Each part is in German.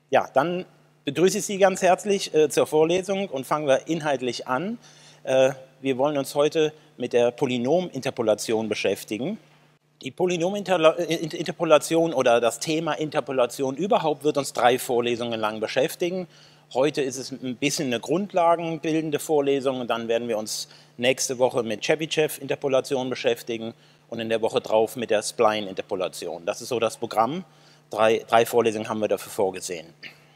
Ja, dann begrüße ich Sie ganz herzlich zur Vorlesung und fangen wir inhaltlich an. Wir wollen uns heute mit der Polynominterpolation beschäftigen. Die Polynominterpolation oder das Thema Interpolation überhaupt wird uns 3 Vorlesungen lang beschäftigen. Heute ist es ein bisschen eine grundlagenbildende Vorlesung und dann werden wir uns nächste Woche mit Chebyshev-Interpolation beschäftigen und in der Woche drauf mit der Spline-Interpolation. Das ist so das Programm. 3 Vorlesungen haben wir dafür vorgesehen.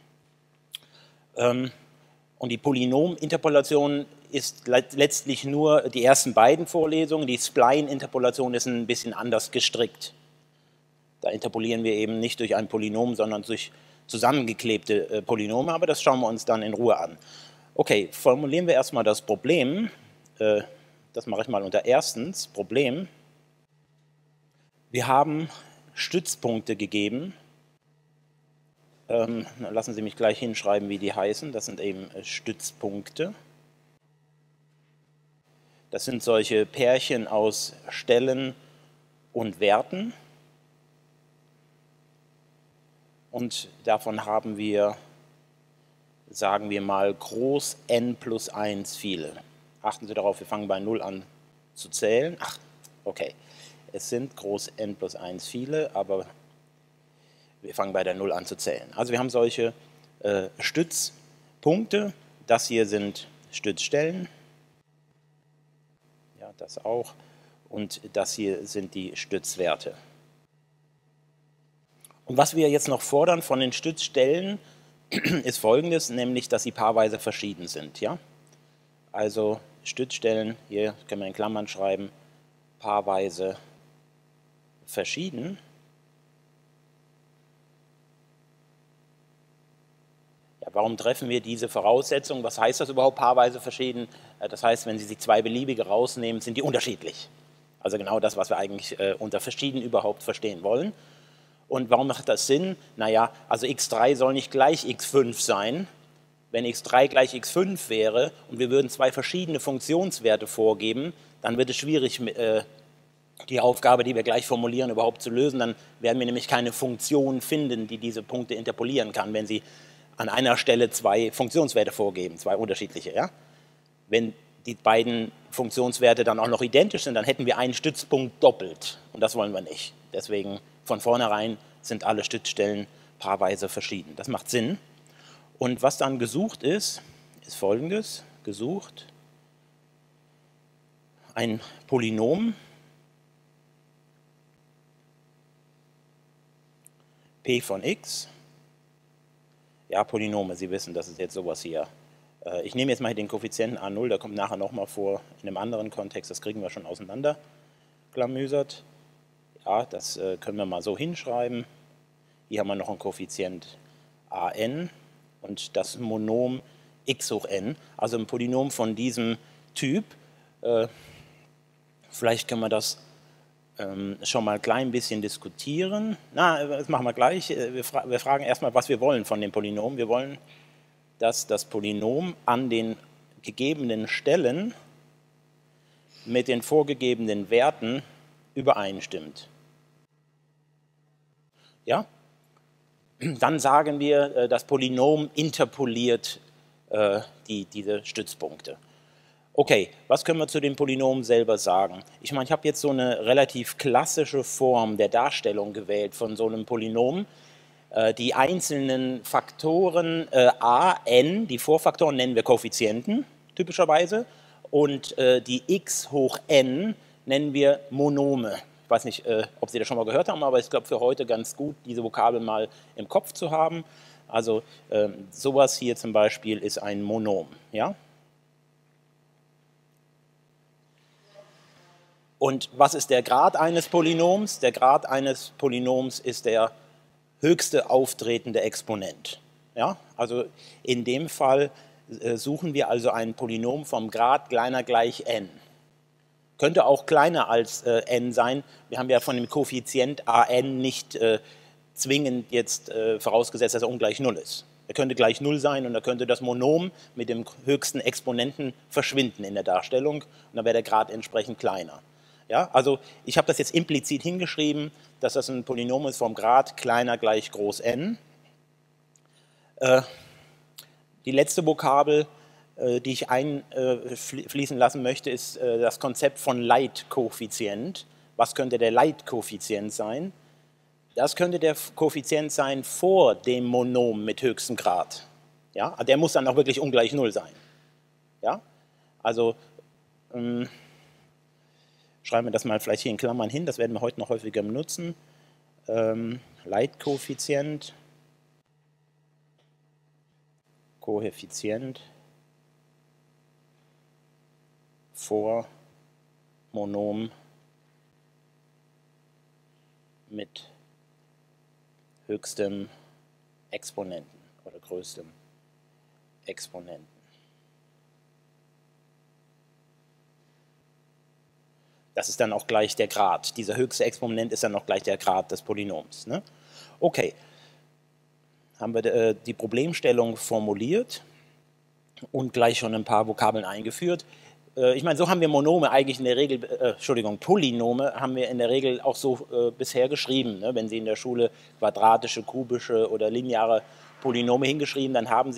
Und die Polynominterpolation ist letztlich nur die ersten beiden Vorlesungen. Die Spline-Interpolation ist ein bisschen anders gestrickt. Da interpolieren wir eben nicht durch ein Polynom, sondern durch zusammengeklebte Polynome, aber das schauen wir uns dann in Ruhe an. Okay, formulieren wir erstmal das Problem. Das mache ich mal unter erstens, Problem. Wir haben Stützpunkte gegeben. Lassen Sie mich gleich hinschreiben, wie die heißen. Das sind eben Stützpunkte. Das sind solche Pärchen aus Stellen und Werten. Und davon haben wir, sagen wir mal, groß n plus 1 viele. Achten Sie darauf, wir fangen bei 0 an zu zählen. Ach, okay. Es sind groß n plus 1 viele, aber wir fangen bei der 0 an zu zählen. Also wir haben solche Stützpunkte. Das hier sind Stützstellen. Ja, das auch. Und das hier sind die Stützwerte. Und was wir jetzt noch fordern von den Stützstellen ist Folgendes, nämlich, dass sie paarweise verschieden sind. Ja? Also Stützstellen, hier können wir in Klammern schreiben, paarweise verschieden. Ja, warum treffen wir diese Voraussetzung? Was heißt das überhaupt, paarweise verschieden? Das heißt, wenn Sie sich 2 beliebige rausnehmen, sind die unterschiedlich. Also genau das, was wir eigentlich unter verschieden überhaupt verstehen wollen. Und warum macht das Sinn? Naja, also x3 soll nicht gleich x5 sein. Wenn x3 gleich x5 wäre und wir würden 2 verschiedene Funktionswerte vorgeben, dann wird es schwierig, die Aufgabe, die wir gleich formulieren, überhaupt zu lösen. Dann werden wir nämlich keine Funktion finden, die diese Punkte interpolieren kann, wenn Sie an einer Stelle 2 Funktionswerte vorgeben, 2 unterschiedliche. Ja? Wenn die beiden Funktionswerte dann auch noch identisch sind, dann hätten wir einen Stützpunkt doppelt. Und das wollen wir nicht. Deswegen von vornherein sind alle Stützstellen paarweise verschieden. Das macht Sinn. Und was dann gesucht ist, ist Folgendes. Gesucht ein Polynom p von x. Ja, Polynome, Sie wissen, das ist jetzt sowas hier. Ich nehme jetzt mal den Koeffizienten a0, der kommt nachher nochmal vor in einem anderen Kontext, das kriegen wir schon auseinanderklamüsert. Ja, das können wir mal so hinschreiben. Hier haben wir noch einen Koeffizient an und das Monom x hoch n, also ein Polynom von diesem Typ. Vielleicht können wir das schon mal ein klein bisschen diskutieren. Na, das machen wir gleich. Wir fragen erstmal, was wir wollen von dem Polynom. Wir wollen, dass das Polynom an den gegebenen Stellen mit den vorgegebenen Werten übereinstimmt. Ja? Dann sagen wir, das Polynom interpoliert diese Stützpunkte. Okay, was können wir zu dem Polynom selber sagen? Ich meine, ich habe jetzt so eine relativ klassische Form der Darstellung gewählt von so einem Polynom. Die einzelnen Faktoren a, n, die Vorfaktoren nennen wir Koeffizienten, typischerweise, und die x hoch n nennen wir Monome. Ich weiß nicht, ob Sie das schon mal gehört haben, aber ich glaube für heute ganz gut, diese Vokabel mal im Kopf zu haben. Also sowas hier zum Beispiel ist ein Monom. Ja? Und was ist der Grad eines Polynoms? Der Grad eines Polynoms ist der höchste auftretende Exponent. Ja? Also in dem Fall suchen wir also ein Polynom vom Grad kleiner gleich n. Könnte auch kleiner als n sein. Wir haben ja von dem Koeffizient an nicht zwingend jetzt vorausgesetzt, dass er ungleich 0 ist. Er könnte gleich 0 sein und da könnte das Monom mit dem höchsten Exponenten verschwinden in der Darstellung und dann wäre der Grad entsprechend kleiner. Ja, also ich habe das jetzt implizit hingeschrieben, dass das ein Polynom ist vom Grad kleiner gleich groß n. Die letzte Vokabel, die ich einfließen lassen möchte, ist das Konzept von Leitkoeffizient. Was könnte der Leitkoeffizient sein? Das könnte der Koeffizient sein vor dem Monom mit höchstem Grad. Ja? Der muss dann auch wirklich ungleich 0 sein. Ja? Also schreiben wir das mal vielleicht hier in Klammern hin, das werden wir heute noch häufiger benutzen. Leitkoeffizient, Koeffizient vor Monom mit höchstem Exponenten oder größtem Exponenten. Das ist dann auch gleich der Grad. Dieser höchste Exponent ist dann auch gleich der Grad des Polynoms. Ne? Okay, haben wir die Problemstellung formuliert und gleich schon ein paar Vokabeln eingeführt. Ich meine, so haben wir Monome eigentlich in der Regel, Polynome haben wir in der Regel auch so bisher geschrieben. Ne? Wenn Sie in der Schule quadratische, kubische oder lineare Polynome hingeschrieben haben,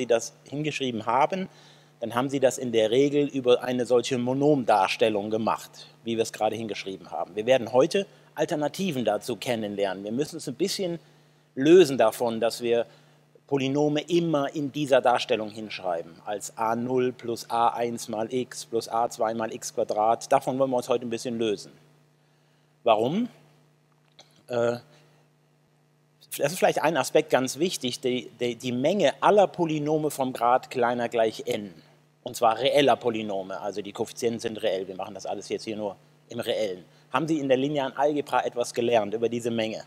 dann haben Sie das in der Regel über eine solche Monomdarstellung gemacht, wie wir es gerade hingeschrieben haben. Wir werden heute Alternativen dazu kennenlernen. Wir müssen uns ein bisschen lösen davon, dass wir Polynome immer in dieser Darstellung hinschreiben, als a0 plus a1 mal x plus a2 mal x Quadrat. Davon wollen wir uns heute ein bisschen lösen. Warum? Das ist vielleicht ein Aspekt ganz wichtig, die Menge aller Polynome vom Grad kleiner gleich n. Und zwar reeller Polynome, also die Koeffizienten sind reell. Wir machen das alles jetzt hier nur im Reellen. Haben Sie in der linearen Algebra etwas gelernt über diese Menge?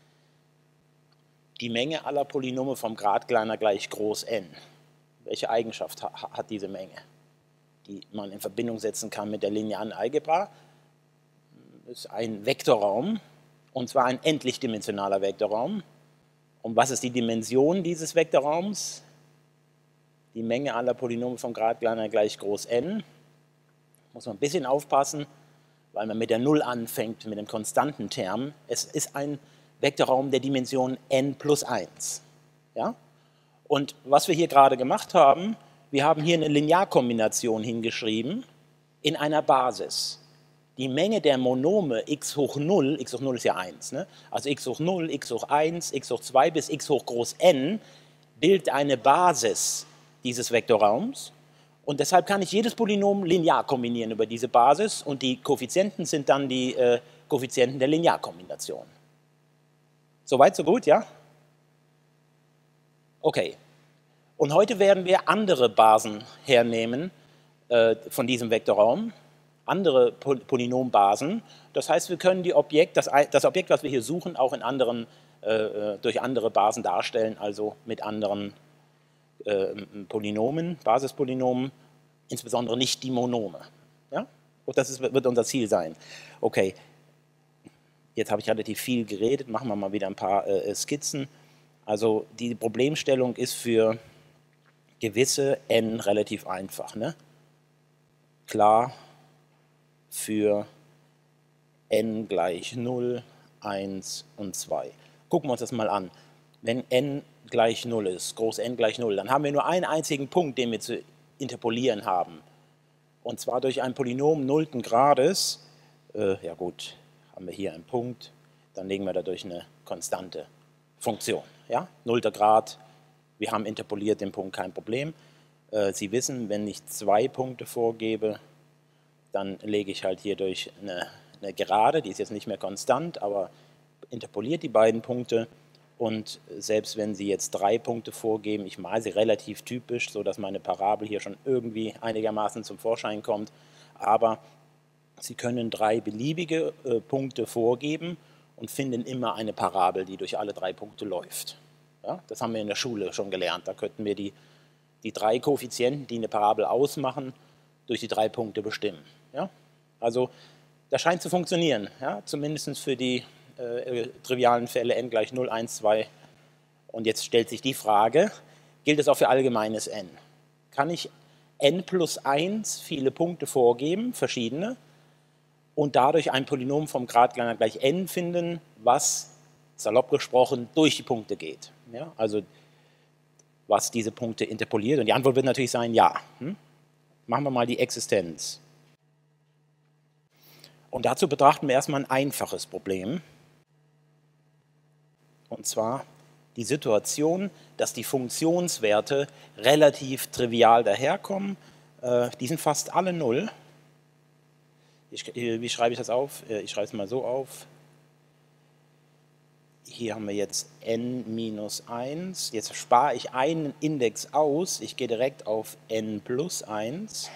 Die Menge aller Polynome vom Grad kleiner gleich groß n. Welche Eigenschaft hat diese Menge, die man in Verbindung setzen kann mit der linearen Algebra? Das ist ein Vektorraum, und zwar ein endlichdimensionaler Vektorraum. Und was ist die Dimension dieses Vektorraums? Die Menge aller Polynome vom Grad kleiner gleich groß n. Muss man ein bisschen aufpassen, weil man mit der 0 anfängt, mit dem konstanten Term. Es ist ein Vektorraum der Dimension n plus 1. Ja? Und was wir hier gerade gemacht haben, wir haben hier eine Linearkombination hingeschrieben in einer Basis. Die Menge der Monome x hoch 0 ist ja 1, ne? Also x hoch 0, x hoch 1, x hoch 2 bis x hoch groß n bildet eine Basis dieses Vektorraums. Und deshalb kann ich jedes Polynom linear kombinieren über diese Basis und die Koeffizienten sind dann die Koeffizienten der Linearkombination. Soweit, so gut, ja? Okay. Und heute werden wir andere Basen hernehmen von diesem Vektorraum, andere Polynombasen. Das heißt, wir können das Objekt, was wir hier suchen, auch in durch andere Basen darstellen, also mit anderen Polynomen, Basispolynomen, insbesondere nicht die Monome. Ja? Und das wird unser Ziel sein. Okay. Jetzt habe ich relativ viel geredet, machen wir mal wieder ein paar Skizzen. Also die Problemstellung ist für gewisse n relativ einfach. Ne? Klar, für n gleich 0, 1 und 2. Gucken wir uns das mal an. Wenn n gleich 0 ist, groß n gleich 0, dann haben wir nur einen einzigen Punkt, den wir zu interpolieren haben. Und zwar durch ein Polynom 0. Grades. Ja gut, haben wir hier einen Punkt, dann legen wir dadurch eine konstante Funktion. Ja? 0. Grad, wir haben interpoliert den Punkt, kein Problem. Sie wissen, wenn ich 2 Punkte vorgebe, dann lege ich halt hier durch eine Gerade, die ist jetzt nicht mehr konstant, aber interpoliert die beiden Punkte. Und selbst wenn Sie jetzt 3 Punkte vorgeben, ich male sie relativ typisch, sodass meine Parabel hier schon irgendwie einigermaßen zum Vorschein kommt, aber Sie können 3 beliebige Punkte vorgeben und finden immer eine Parabel, die durch alle 3 Punkte läuft. Ja, das haben wir in der Schule schon gelernt. Da könnten wir die 3 Koeffizienten, die eine Parabel ausmachen, durch die 3 Punkte bestimmen. Ja? Also das scheint zu funktionieren, ja? Zumindest für die trivialen Fälle n gleich 0, 1, 2. Und jetzt stellt sich die Frage, gilt es auch für allgemeines n? Kann ich n plus 1 viele Punkte vorgeben, verschiedene, und dadurch ein Polynom vom Grad kleiner gleich n finden, was, salopp gesprochen, durch die Punkte geht? Ja? Also was diese Punkte interpoliert? Und die Antwort wird natürlich sein, ja. Machen wir mal die Existenz. Und dazu betrachten wir erstmal ein einfaches Problem. Und zwar die Situation, dass die Funktionswerte relativ trivial daherkommen. Die sind fast alle 0. Wie schreibe ich das auf? Ich schreibe es mal so auf. Hier haben wir jetzt n minus 1. Jetzt spare ich einen Index aus. Ich gehe direkt auf n plus 1.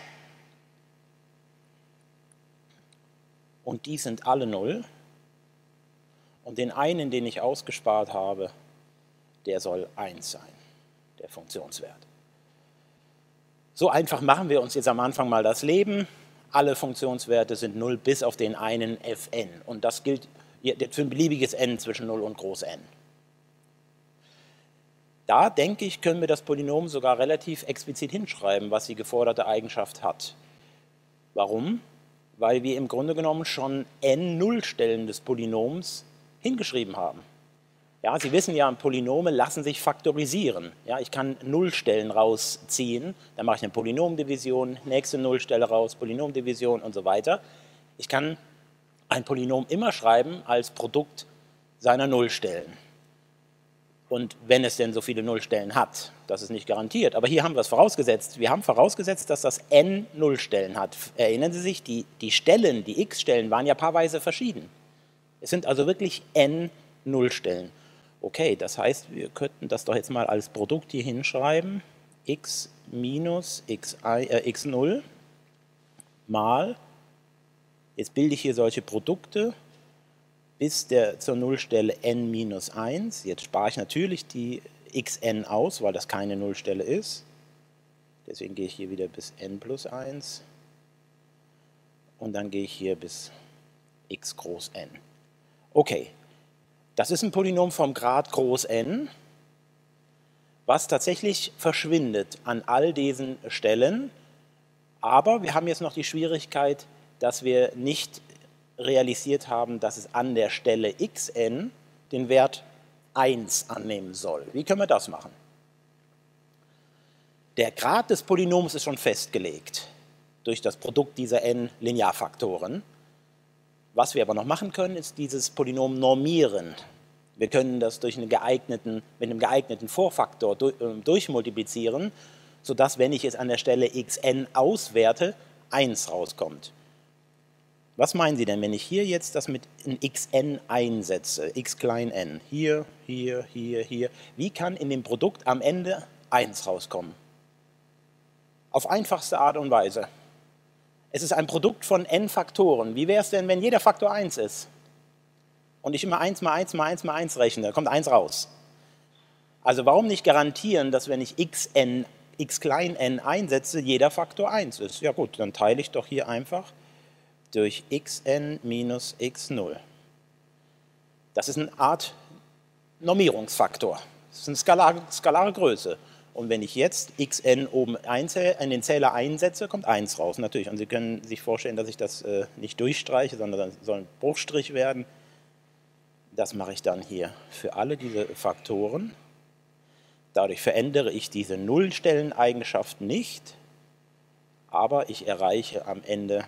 Und die sind alle 0. Und den einen, den ich ausgespart habe, der soll 1 sein, der Funktionswert. So einfach machen wir uns jetzt am Anfang mal das Leben. Alle Funktionswerte sind 0 bis auf den einen fn. Und das gilt für ein beliebiges n zwischen 0 und groß n. Da, denke ich, können wir das Polynom sogar relativ explizit hinschreiben, was die geforderte Eigenschaft hat. Warum? Weil wir im Grunde genommen schon n Nullstellen des Polynoms hingeschrieben haben. Ja, Sie wissen ja, Polynome lassen sich faktorisieren. Ja, ich kann Nullstellen rausziehen, dann mache ich eine Polynomdivision, nächste Nullstelle raus, Polynomdivision und so weiter. Ich kann ein Polynom immer schreiben als Produkt seiner Nullstellen. Und wenn es denn so viele Nullstellen hat, das ist nicht garantiert. Aber hier haben wir es vorausgesetzt. Wir haben vorausgesetzt, dass das n Nullstellen hat. Erinnern Sie sich, die Stellen, die x-Stellen waren ja paarweise verschieden. Es sind also wirklich n Nullstellen. Okay, das heißt, wir könnten das doch jetzt mal als Produkt hier hinschreiben. X minus x0 mal, jetzt bilde ich hier solche Produkte bis zur Nullstelle n minus 1. Jetzt spare ich natürlich die xn aus, weil das keine Nullstelle ist. Deswegen gehe ich hier wieder bis n plus 1. Und dann gehe ich hier bis x groß n. Okay, das ist ein Polynom vom Grad groß n, was tatsächlich verschwindet an all diesen Stellen. Aber wir haben jetzt noch die Schwierigkeit, dass wir nicht realisiert haben, dass es an der Stelle xn den Wert 1 annehmen soll. Wie können wir das machen? Der Grad des Polynoms ist schon festgelegt durch das Produkt dieser n Linearfaktoren. Was wir aber noch machen können, ist dieses Polynom normieren. Wir können das mit einem geeigneten Vorfaktor durchmultiplizieren, sodass, wenn ich es an der Stelle xn auswerte, 1 rauskommt. Was meinen Sie denn, wenn ich hier jetzt das mit in xn einsetze, x klein n, hier, hier, hier, hier, wie kann in dem Produkt am Ende 1 rauskommen? Auf einfachste Art und Weise. Es ist ein Produkt von n Faktoren. Wie wäre es denn, wenn jeder Faktor 1 ist? Und ich immer 1 mal 1 mal 1 mal 1 rechne, da kommt 1 raus. Also warum nicht garantieren, dass wenn ich x klein n einsetze, jeder Faktor 1 ist? Ja gut, dann teile ich doch hier einfach durch xn minus x0. Das ist eine Art Normierungsfaktor. Das ist eine skalare Größe. Und wenn ich jetzt xn oben in den Zähler einsetze, kommt 1 raus, natürlich. Und Sie können sich vorstellen, dass ich das nicht durchstreiche, sondern das soll ein Bruchstrich werden. Das mache ich dann hier für alle diese Faktoren. Dadurch verändere ich diese Nullstelleneigenschaft nicht, aber ich erreiche am Ende,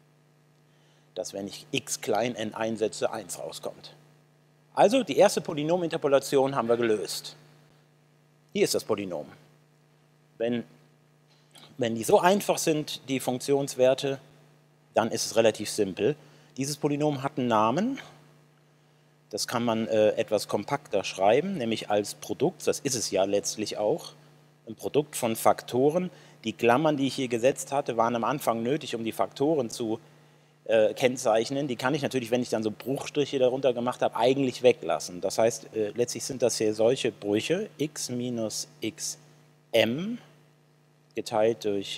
dass, wenn ich x klein n einsetze, 1 rauskommt. Also die erste Polynominterpolation haben wir gelöst. Hier ist das Polynom. Wenn die so einfach sind, die Funktionswerte, dann ist es relativ simpel. Dieses Polynom hat einen Namen. Das kann man etwas kompakter schreiben, nämlich als Produkt, das ist es ja letztlich auch, ein Produkt von Faktoren. Die Klammern, die ich hier gesetzt hatte, waren am Anfang nötig, um die Faktoren zu kennzeichnen. Die kann ich natürlich, wenn ich dann so Bruchstriche darunter gemacht habe, eigentlich weglassen. Das heißt, letztlich sind das hier solche Brüche, x minus xm geteilt durch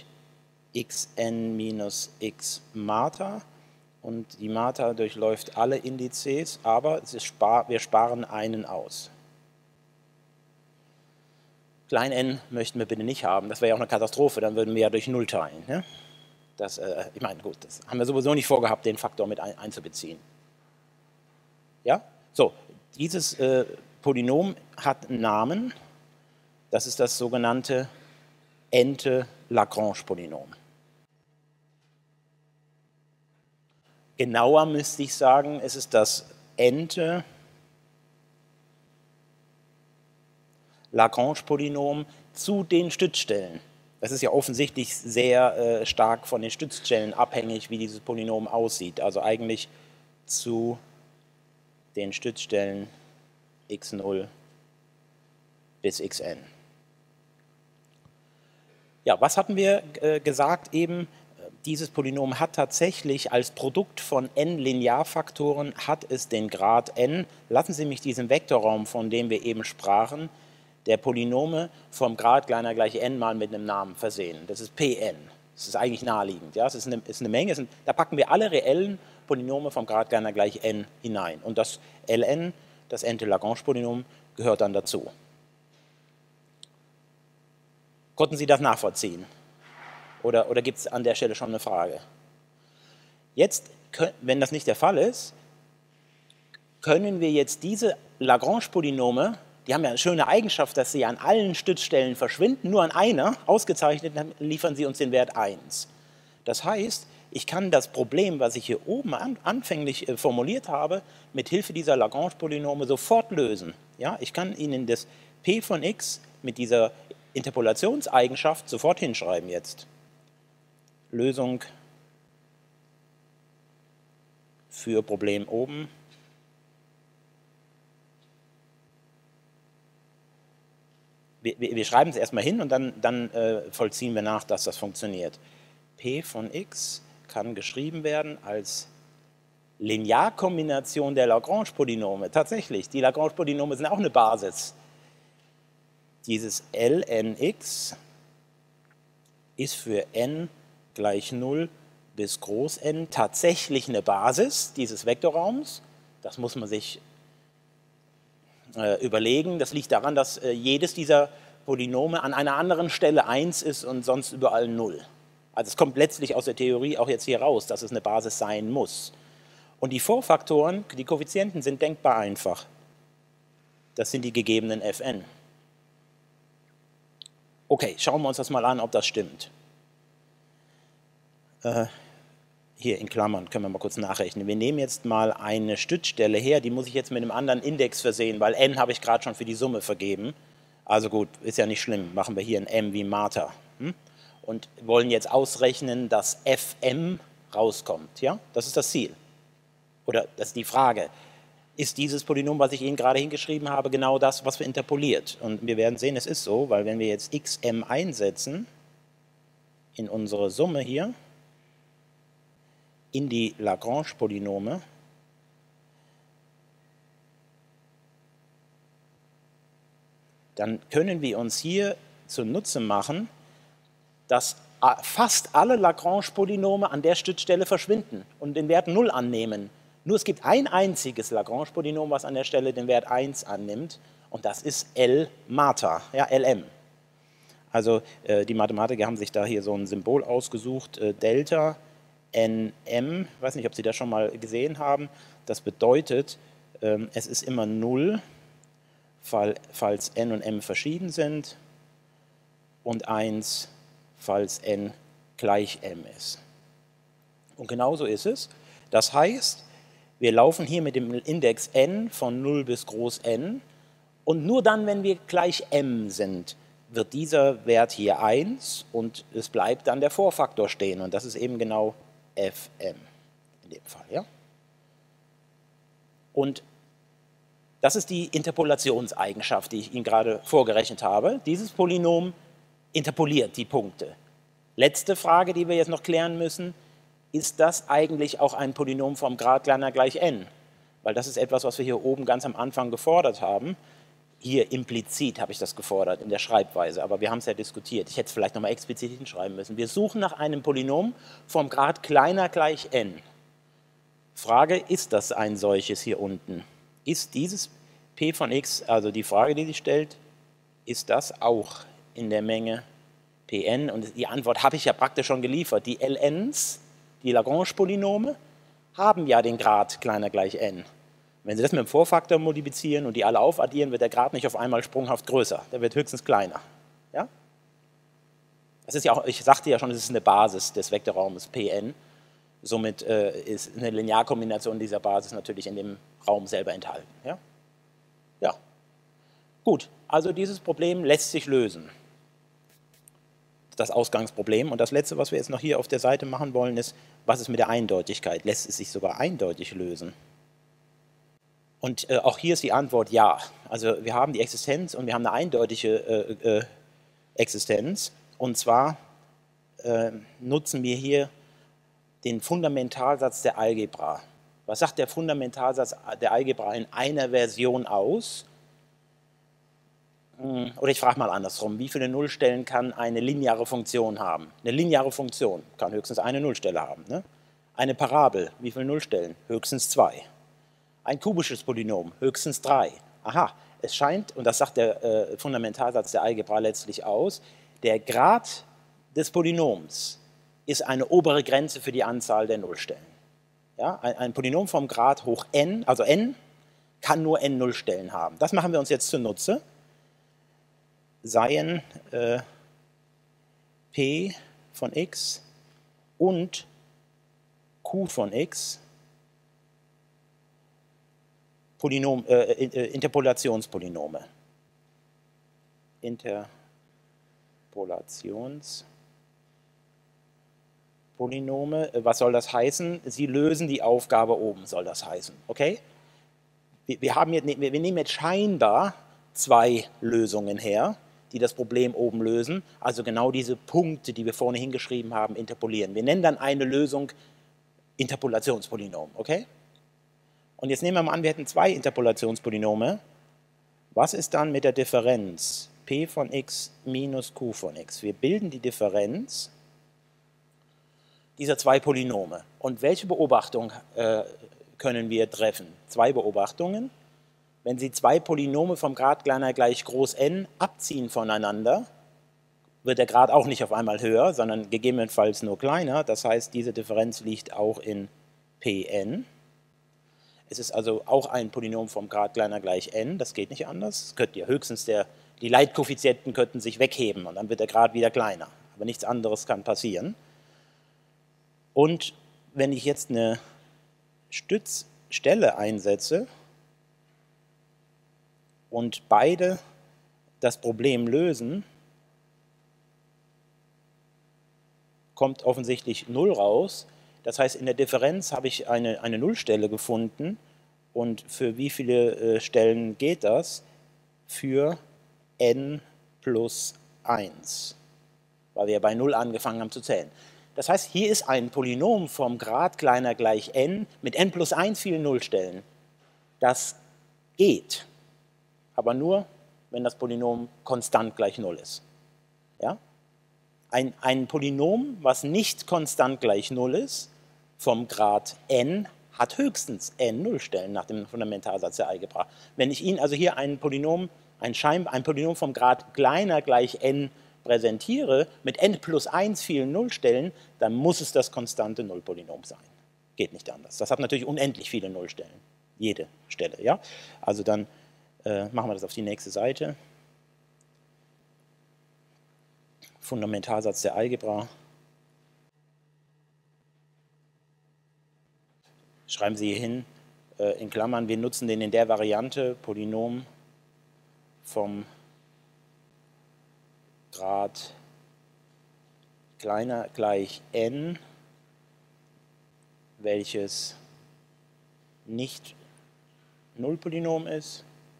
xn minus x Martha. Und die Martha durchläuft alle Indizes, aber wir sparen einen aus. Klein n möchten wir bitte nicht haben, das wäre ja auch eine Katastrophe, dann würden wir ja durch 0 teilen. Ne? Ich meine, gut, das haben wir sowieso nicht vorgehabt, den Faktor mit einzubeziehen. Ja? So, dieses Polynom hat einen Namen, Das ist das sogenannte Ente-Lagrange-Polynom. Genauer müsste ich sagen, es ist das Ente-Lagrange-Polynom zu den Stützstellen. Das ist ja offensichtlich sehr stark von den Stützstellen abhängig, wie dieses Polynom aussieht. Also eigentlich zu den Stützstellen x0 bis xn. Ja, was hatten wir gesagt eben? Dieses Polynom hat tatsächlich als Produkt von n Linearfaktoren, hat es den Grad n. Lassen Sie mich diesen Vektorraum, von dem wir eben sprachen, der Polynome vom Grad kleiner gleich n mal mit einem Namen versehen. Das ist Pn. Das ist eigentlich naheliegend. Ja? Es ist eine Menge. Da packen wir alle reellen Polynome vom Grad kleiner gleich n hinein. Und das Ln, das Ente-Lagrange-Polynom, gehört dann dazu. Konnten Sie das nachvollziehen? Oder gibt es an der Stelle schon eine Frage? Jetzt, wenn das nicht der Fall ist, können wir jetzt diese Lagrange-Polynome, die haben ja eine schöne Eigenschaft, dass sie an allen Stützstellen verschwinden, nur an einer, ausgezeichnet, dann liefern sie uns den Wert 1. Das heißt, ich kann das Problem, was ich hier oben anfänglich formuliert habe, mit Hilfe dieser Lagrange-Polynome sofort lösen. Ja, ich kann Ihnen das P von x mit dieser Interpolationseigenschaft sofort hinschreiben jetzt. Lösung für Problem oben. Wir schreiben es erstmal hin und dann vollziehen wir nach, dass das funktioniert. P von x kann geschrieben werden als Linearkombination der Lagrange-Polynome. Tatsächlich, die Lagrange-Polynome sind auch eine Basis. Dieses Lnx ist für n gleich 0 bis groß n tatsächlich eine Basis dieses Vektorraums. Das muss man sich überlegen. Das liegt daran, dass jedes dieser Polynome an einer anderen Stelle 1 ist und sonst überall 0. Also es kommt letztlich aus der Theorie auch jetzt hier raus, dass es eine Basis sein muss. Und die Vorfaktoren, die Koeffizienten sind denkbar einfach. Das sind die gegebenen Fn. Okay, schauen wir uns das mal an, ob das stimmt. Hier in Klammern können wir mal kurz nachrechnen. Wir nehmen jetzt mal eine Stützstelle her, die muss ich jetzt mit einem anderen Index versehen, weil n habe ich gerade schon für die Summe vergeben. Also gut, ist ja nicht schlimm, machen wir hier ein m wie Martha. Und wollen jetzt ausrechnen, dass Fm rauskommt. Ja? Das ist das Ziel. Oder das ist die Frage. Ist dieses Polynom, was ich Ihnen gerade hingeschrieben habe, genau das, was wir interpoliert? Und wir werden sehen, es ist so, weil wenn wir jetzt xm einsetzen in unsere Summe hier, in die Lagrange-Polynome, dann können wir uns hier zunutze machen, dass fast alle Lagrange-Polynome an der Stützstelle verschwinden und den Wert 0 annehmen. Nur es gibt ein einziges Lagrange-Polynom, was an der Stelle den Wert 1 annimmt, und das ist L-Martha, ja, Lm. Also die Mathematiker haben sich da hier so ein Symbol ausgesucht, Delta Nm, ich weiß nicht, ob Sie das schon mal gesehen haben, das bedeutet, es ist immer 0, falls n und m verschieden sind, und 1, falls n gleich m ist. Und genauso ist es. Das heißt, wir laufen hier mit dem Index n von 0 bis groß n, und nur dann, wenn wir gleich m sind, wird dieser Wert hier 1 und es bleibt dann der Vorfaktor stehen, und das ist eben genau Fm in dem Fall. Ja? Und das ist die Interpolationseigenschaft, die ich Ihnen gerade vorgerechnet habe. Dieses Polynom interpoliert die Punkte. Letzte Frage, die wir jetzt noch klären müssen: Ist das eigentlich auch ein Polynom vom Grad kleiner gleich n? Weil das ist etwas, was wir hier oben ganz am Anfang gefordert haben. Hier implizit habe ich das gefordert in der Schreibweise, aber wir haben es ja diskutiert. Ich hätte es vielleicht nochmal explizit hinschreiben müssen. Wir suchen nach einem Polynom vom Grad kleiner gleich n. Frage: Ist das ein solches hier unten? Ist dieses p von x, also die Frage, die sich stellt, ist das auch in der Menge Pn? Und die Antwort habe ich ja praktisch schon geliefert. Die Ln's, die Lagrange-Polynome, haben ja den Grad kleiner gleich n. Wenn Sie das mit dem Vorfaktor multiplizieren und die alle aufaddieren, wird der Grad nicht auf einmal sprunghaft größer, der wird höchstens kleiner. Ja? Das ist ja auch, ich sagte ja schon, es ist eine Basis des Vektorraumes Pn. Somit ist eine Linearkombination dieser Basis natürlich in dem Raum selber enthalten. Ja? Ja. Gut, also dieses Problem lässt sich lösen. Das Ausgangsproblem. Und das Letzte, was wir jetzt noch hier auf der Seite machen wollen, ist, was ist mit der Eindeutigkeit? Lässt es sich sogar eindeutig lösen? Und auch hier ist die Antwort ja. Also wir haben die Existenz und wir haben eine eindeutige Existenz. Und zwar nutzen wir hier den Fundamentalsatz der Algebra. Was sagt der Fundamentalsatz der Algebra in einer Version aus? Oder ich frage mal andersrum, wie viele Nullstellen kann eine lineare Funktion haben? Eine lineare Funktion kann höchstens eine Nullstelle haben. Ne? Eine Parabel, wie viele Nullstellen? Höchstens 2. Ein kubisches Polynom, höchstens 3. Aha, es scheint, und das sagt der Fundamentalsatz der Algebra letztlich aus, der Grad des Polynoms ist eine obere Grenze für die Anzahl der Nullstellen. Ja, ein Polynom vom Grad hoch n, also n, kann nur n Nullstellen haben. Das machen wir uns jetzt zunutze. Seien p von x und q von x Interpolationspolynome. Was soll das heißen? Sie lösen die Aufgabe oben, soll das heißen. Okay? Wir nehmen jetzt scheinbar zwei Lösungen her, die das Problem oben lösen, also genau diese Punkte, die wir vorne hingeschrieben haben, interpolieren. Wir nennen dann eine Lösung Interpolationspolynom. Okay? Und jetzt nehmen wir mal an, wir hätten zwei Interpolationspolynome. Was ist dann mit der Differenz p von x minus q von x? Wir bilden die Differenz dieser zwei Polynome. Und welche Beobachtung können wir treffen? Zwei Beobachtungen. Wenn Sie zwei Polynome vom Grad kleiner gleich groß n abziehen voneinander, wird der Grad auch nicht auf einmal höher, sondern gegebenenfalls nur kleiner. Das heißt, diese Differenz liegt auch in Pn. Es ist also auch ein Polynom vom Grad kleiner gleich n, das geht nicht anders. Es könnte ja höchstens die Leitkoeffizienten könnten sich wegheben und dann wird der Grad wieder kleiner. Aber nichts anderes kann passieren. Und wenn ich jetzt eine Stützstelle einsetze und beide das Problem lösen, kommt offensichtlich 0 raus. Das heißt, in der Differenz habe ich eine Nullstelle gefunden. Und für wie viele Stellen geht das? Für n plus 1, weil wir bei 0 angefangen haben zu zählen. Das heißt, hier ist ein Polynom vom Grad kleiner gleich n mit n plus 1 vielen Nullstellen. Das geht, aber nur, wenn das Polynom konstant gleich 0 ist. Ja? Ein Polynom, was nicht konstant gleich 0 ist, vom Grad n, hat höchstens n Nullstellen nach dem Fundamentalsatz der Algebra. Wenn ich Ihnen also hier ein Polynom vom Grad kleiner gleich n präsentiere, mit n plus 1 vielen Nullstellen, dann muss es das konstante Nullpolynom sein. Geht nicht anders. Das hat natürlich unendlich viele Nullstellen. Jede Stelle. Ja? Also dann machen wir das auf die nächste Seite. Fundamentalsatz der Algebra. Schreiben Sie hier hin, in Klammern, wir nutzen den in der Variante Polynom vom Grad kleiner gleich n, welches nicht Nullpolynom ist,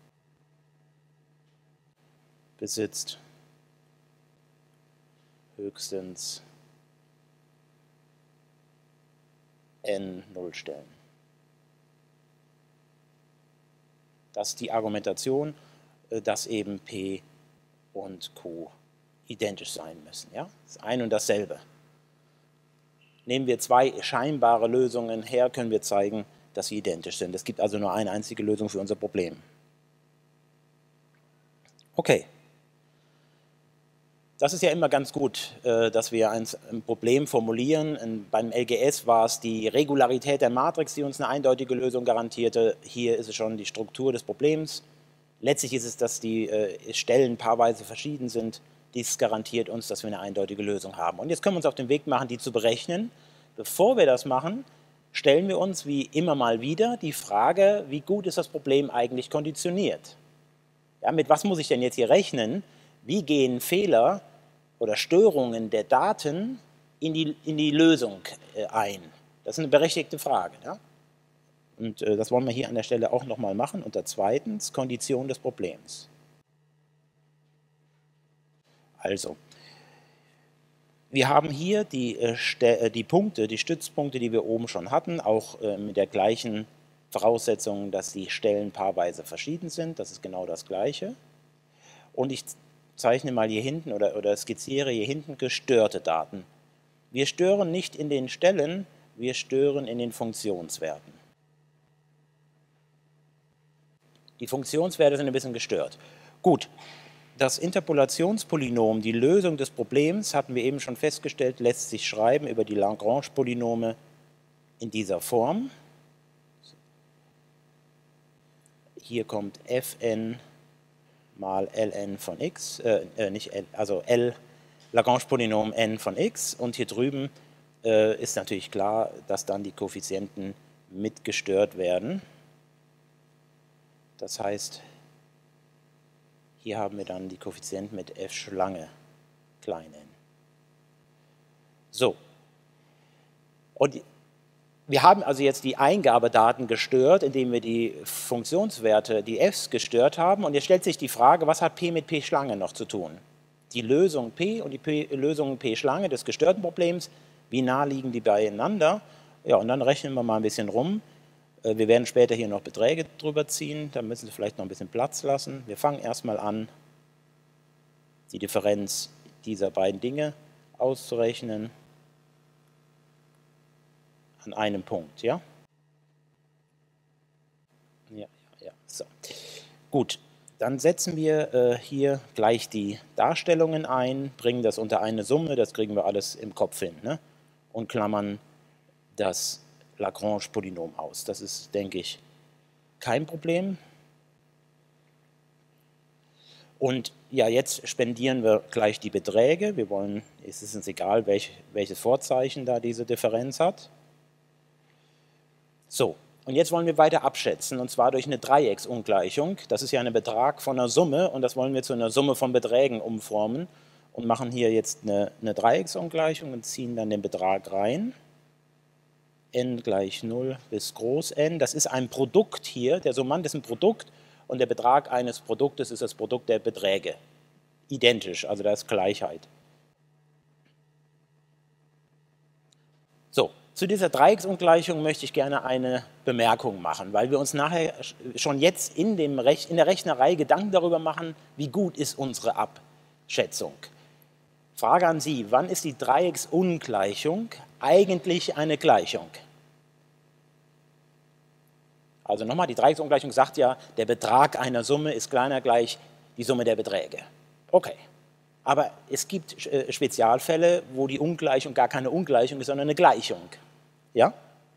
besitzt höchstens n Nullstellen. Das ist die Argumentation, dass eben P und Q identisch sein müssen. Ja? Das ist ein und dasselbe. Nehmen wir zwei scheinbare Lösungen her, können wir zeigen, dass sie identisch sind. Es gibt also nur eine einzige Lösung für unser Problem. Okay. Das ist ja immer ganz gut, dass wir ein Problem formulieren. Beim LGS war es die Regularität der Matrix, die uns eine eindeutige Lösung garantierte. Hier ist es schon die Struktur des Problems. Letztlich ist es, dass die Stellen paarweise verschieden sind. Dies garantiert uns, dass wir eine eindeutige Lösung haben. Und jetzt können wir uns auf den Weg machen, die zu berechnen. Bevor wir das machen, stellen wir uns wie immer mal wieder die Frage, wie gut ist das Problem eigentlich konditioniert? Ja, mit was muss ich denn jetzt hier rechnen? Wie gehen Fehler oder Störungen der Daten in die Lösung ein? Das ist eine berechtigte Frage. Ja? Und das wollen wir hier an der Stelle auch nochmal machen. Unter zweitens, Kondition des Problems. Also, wir haben hier die Punkte, die Stützpunkte, die wir oben schon hatten, auch mit der gleichen Voraussetzung, dass die Stellen paarweise verschieden sind. Das ist genau das Gleiche. Und ich zeichne mal hier hinten oder skizziere hier hinten gestörte Daten. Wir stören nicht in den Stellen, wir stören in den Funktionswerten. Die Funktionswerte sind ein bisschen gestört. Gut, das Interpolationspolynom, die Lösung des Problems, hatten wir eben schon festgestellt, lässt sich schreiben über die Lagrange-Polynome in dieser Form. Hier kommt Fn mal Ln von x, also L Lagrange-Polynom n von x, und hier drüben ist natürlich klar, dass dann die Koeffizienten mitgestört werden. Das heißt, hier haben wir dann die Koeffizienten mit f Schlange klein n. So, und wir haben also jetzt die Eingabedaten gestört, indem wir die Funktionswerte, die f's, gestört haben. Und jetzt stellt sich die Frage, was hat p mit p Schlange noch zu tun? Die Lösung p und die Lösung p Schlange des gestörten Problems, wie nah liegen die beieinander? Ja, und dann rechnen wir mal ein bisschen rum. Wir werden später hier noch Beträge drüber ziehen, da müssen Sie vielleicht noch ein bisschen Platz lassen. Wir fangen erstmal an, die Differenz dieser beiden Dinge auszurechnen an einem Punkt, ja? Ja, so. Gut, dann setzen wir hier gleich die Darstellungen ein, bringen das unter eine Summe, das kriegen wir alles im Kopf hin, ne? Und klammern das Lagrange-Polynom aus. Das ist, denke ich, kein Problem. Und ja, jetzt spendieren wir gleich die Beträge. Wir wollen, es ist uns egal, welches Vorzeichen da diese Differenz hat. So, und jetzt wollen wir weiter abschätzen, und zwar durch eine Dreiecksungleichung. Das ist ja ein Betrag von einer Summe, und das wollen wir zu einer Summe von Beträgen umformen und machen hier jetzt eine Dreiecksungleichung und ziehen dann den Betrag rein. N gleich 0 bis groß n. Das ist ein Produkt hier, der Summand ist ein Produkt und der Betrag eines Produktes ist das Produkt der Beträge. Identisch, also da ist Gleichheit. So, zu dieser Dreiecksungleichung möchte ich gerne eine Bemerkung machen, weil wir uns nachher schon jetzt in der Rechnerei Gedanken darüber machen, wie gut ist unsere Abschätzung. Frage an Sie, wann ist die Dreiecksungleichung eigentlich eine Gleichung? Also nochmal, die Dreiecksungleichung sagt ja, der Betrag einer Summe ist kleiner gleich die Summe der Beträge. Okay, aber es gibt Spezialfälle, wo die Ungleichung gar keine Ungleichung ist, sondern eine Gleichung. Ja?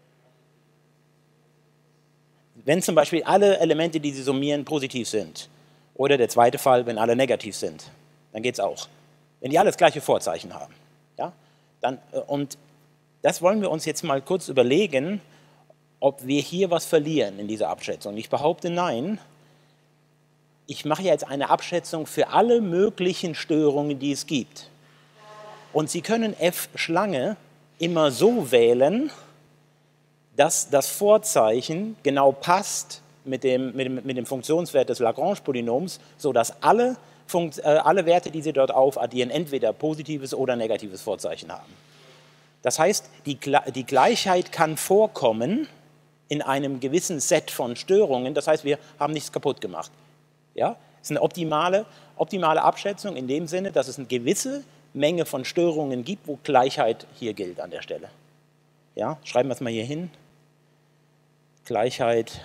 Wenn zum Beispiel alle Elemente, die Sie summieren, positiv sind, oder der zweite Fall, wenn alle negativ sind, dann geht es auch. Wenn die alle das gleiche Vorzeichen haben. Ja? Und das wollen wir uns jetzt mal kurz überlegen, ob wir hier was verlieren in dieser Abschätzung. Ich behaupte nein. Ich mache jetzt eine Abschätzung für alle möglichen Störungen, die es gibt. Und Sie können f Schlange immer so wählen, dass das Vorzeichen genau passt mit dem Funktionswert des Lagrange-Polynoms, sodass alle Werte, die Sie dort aufaddieren, entweder positives oder negatives Vorzeichen haben. Das heißt, die Gleichheit kann vorkommen in einem gewissen Set von Störungen, das heißt, wir haben nichts kaputt gemacht. Ja? Es ist eine optimale Abschätzung in dem Sinne, dass es eine gewisse Menge von Störungen gibt, wo Gleichheit hier gilt an der Stelle. Ja? Schreiben wir es mal hier hin. Gleichheit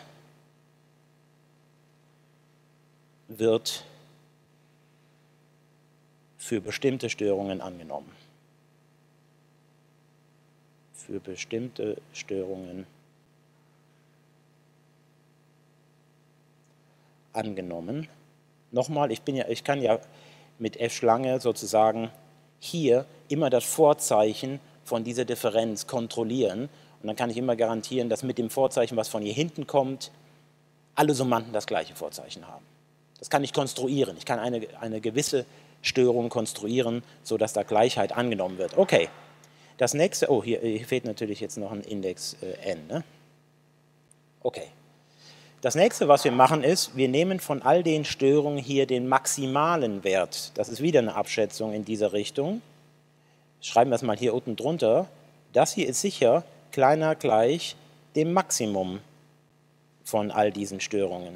wird für bestimmte Störungen angenommen. Für bestimmte Störungen angenommen. Nochmal, ich kann ja mit f-Schlange sozusagen hier immer das Vorzeichen von dieser Differenz kontrollieren und dann kann ich immer garantieren, dass mit dem Vorzeichen, was von hier hinten kommt, alle Summanden das gleiche Vorzeichen haben. Das kann ich konstruieren. Ich kann eine gewisse Störung konstruieren, sodass da Gleichheit angenommen wird. Okay, das nächste, oh, hier fehlt natürlich jetzt noch ein Index n. Ne? Okay. Das nächste, was wir machen, ist, wir nehmen von all den Störungen hier den maximalen Wert. Das ist wieder eine Abschätzung in dieser Richtung. Schreiben wir es mal hier unten drunter. Das hier ist sicher kleiner gleich dem Maximum von all diesen Störungen.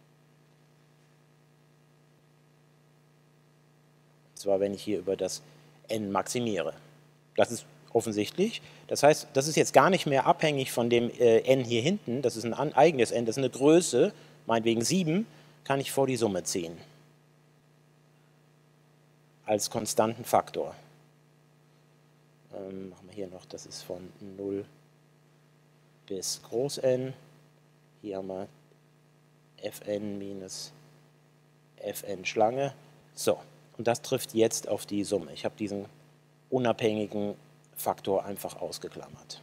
Und zwar, wenn ich hier über das n maximiere. Das ist offensichtlich. Das heißt, das ist jetzt gar nicht mehr abhängig von dem n hier hinten, das ist ein eigenes n, das ist eine Größe, meinetwegen 7, kann ich vor die Summe ziehen. Als konstanten Faktor. Machen wir hier noch, das ist von 0 bis groß n. Hier haben wir fn minus fn Schlange. So, und das trifft jetzt auf die Summe. Ich habe diesen unabhängigen Faktor einfach ausgeklammert.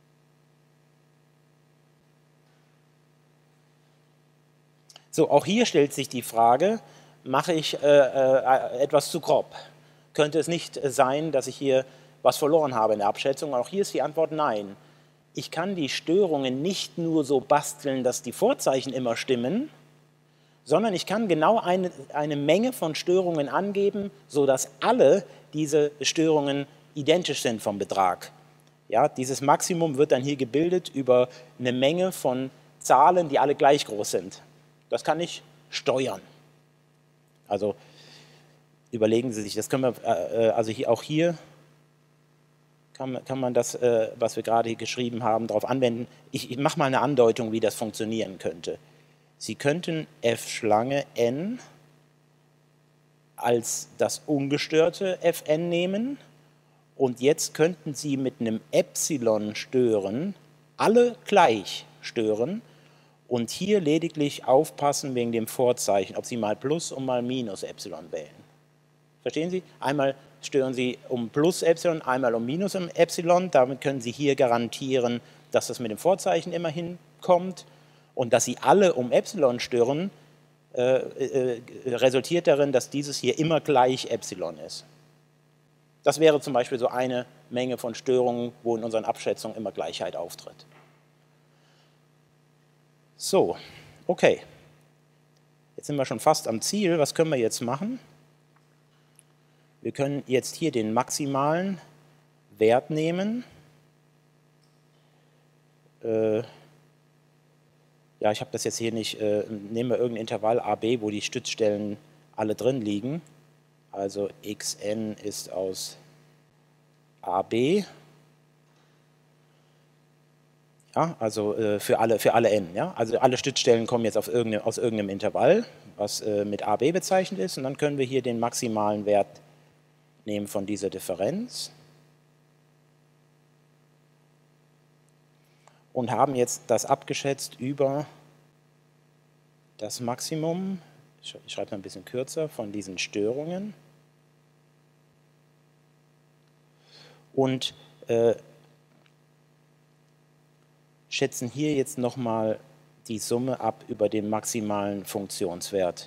So, auch hier stellt sich die Frage, mache ich etwas zu grob? Könnte es nicht sein, dass ich hier was verloren habe in der Abschätzung? Auch hier ist die Antwort nein. Ich kann die Störungen nicht nur so basteln, dass die Vorzeichen immer stimmen, sondern ich kann genau eine Menge von Störungen angeben, sodass alle diese Störungen identisch sind vom Betrag. Ja, dieses Maximum wird dann hier gebildet über eine Menge von Zahlen, die alle gleich groß sind. Das kann ich steuern. Also überlegen Sie sich, das können wir, also hier, auch hier kann man das, was wir gerade hier geschrieben haben, darauf anwenden. Ich mache mal eine Andeutung, wie das funktionieren könnte. Sie könnten f-Schlange n als das ungestörte fn nehmen und jetzt könnten Sie mit einem Epsilon stören, alle gleich stören und hier lediglich aufpassen wegen dem Vorzeichen, ob Sie mal Plus und mal Minus Epsilon wählen. Verstehen Sie? Einmal stören Sie um Plus Epsilon, einmal um Minus Epsilon. Damit können Sie hier garantieren, dass das mit dem Vorzeichen immer hinkommt. Und dass Sie alle um Epsilon stören, resultiert darin, dass dieses hier immer gleich Epsilon ist. Das wäre zum Beispiel so eine Menge von Störungen, wo in unseren Abschätzungen immer Gleichheit auftritt. So, okay. Jetzt sind wir schon fast am Ziel. Was können wir jetzt machen? Wir können jetzt hier den maximalen Wert nehmen. Ja, ich habe das jetzt hier nicht. Nehmen wir irgendein Intervall AB, wo die Stützstellen alle drin liegen. Also xn ist aus AB. Ja, also für alle n. Ja? Also alle Stützstellen kommen jetzt aus irgendeinem Intervall, was mit AB bezeichnet ist. Und dann können wir hier den maximalen Wert nehmen von dieser Differenz. Und haben jetzt das abgeschätzt über das Maximum, ich schreibe mal ein bisschen kürzer, von diesen Störungen. Und schätzen hier jetzt nochmal die Summe ab über den maximalen Funktionswert,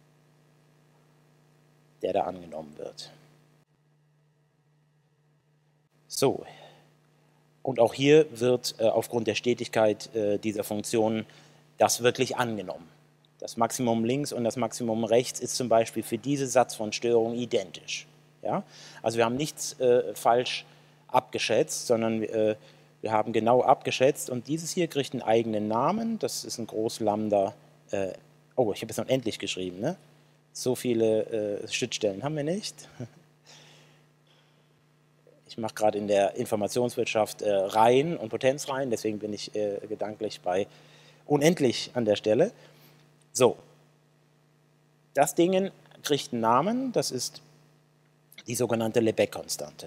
der da angenommen wird. So, und auch hier wird aufgrund der Stetigkeit dieser Funktionen das wirklich angenommen. Das Maximum links und das Maximum rechts ist zum Beispiel für diesen Satz von Störungen identisch. Ja? Also wir haben nichts falsch abgeschätzt, sondern wir haben genau abgeschätzt und dieses hier kriegt einen eigenen Namen, das ist ein Groß-Lambda, oh, ich habe es unendlich geschrieben, ne? So viele Stützstellen haben wir nicht. Ich mache gerade in der Informationswirtschaft Reihen und Potenzreihen, deswegen bin ich gedanklich bei unendlich an der Stelle. So, das Ding kriegt einen Namen, das ist die sogenannte Lebesgue-Konstante.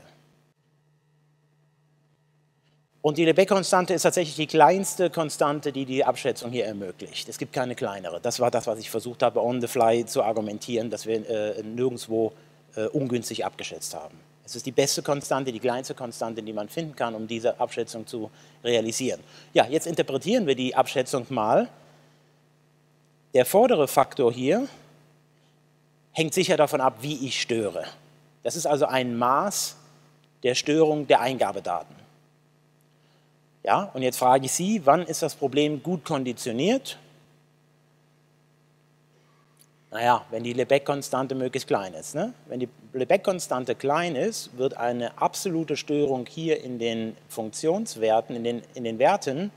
Und die Lebesgue-Konstante ist tatsächlich die kleinste Konstante, die die Abschätzung hier ermöglicht. Es gibt keine kleinere. Das war das, was ich versucht habe, on the fly zu argumentieren, dass wir nirgendwo ungünstig abgeschätzt haben. Es ist die beste Konstante, die kleinste Konstante, die man finden kann, um diese Abschätzung zu realisieren. Ja, jetzt interpretieren wir die Abschätzung mal. Der vordere Faktor hier hängt sicher davon ab, wie ich störe. Das ist also ein Maß der Störung der Eingabedaten. Ja, und jetzt frage ich Sie, wann ist das Problem gut konditioniert? Naja, wenn die Lebesgue-Konstante möglichst klein ist. Ne? Wenn die Lebesgue-Konstante klein ist, wird eine absolute Störung hier in den Funktionswerten, in den Werten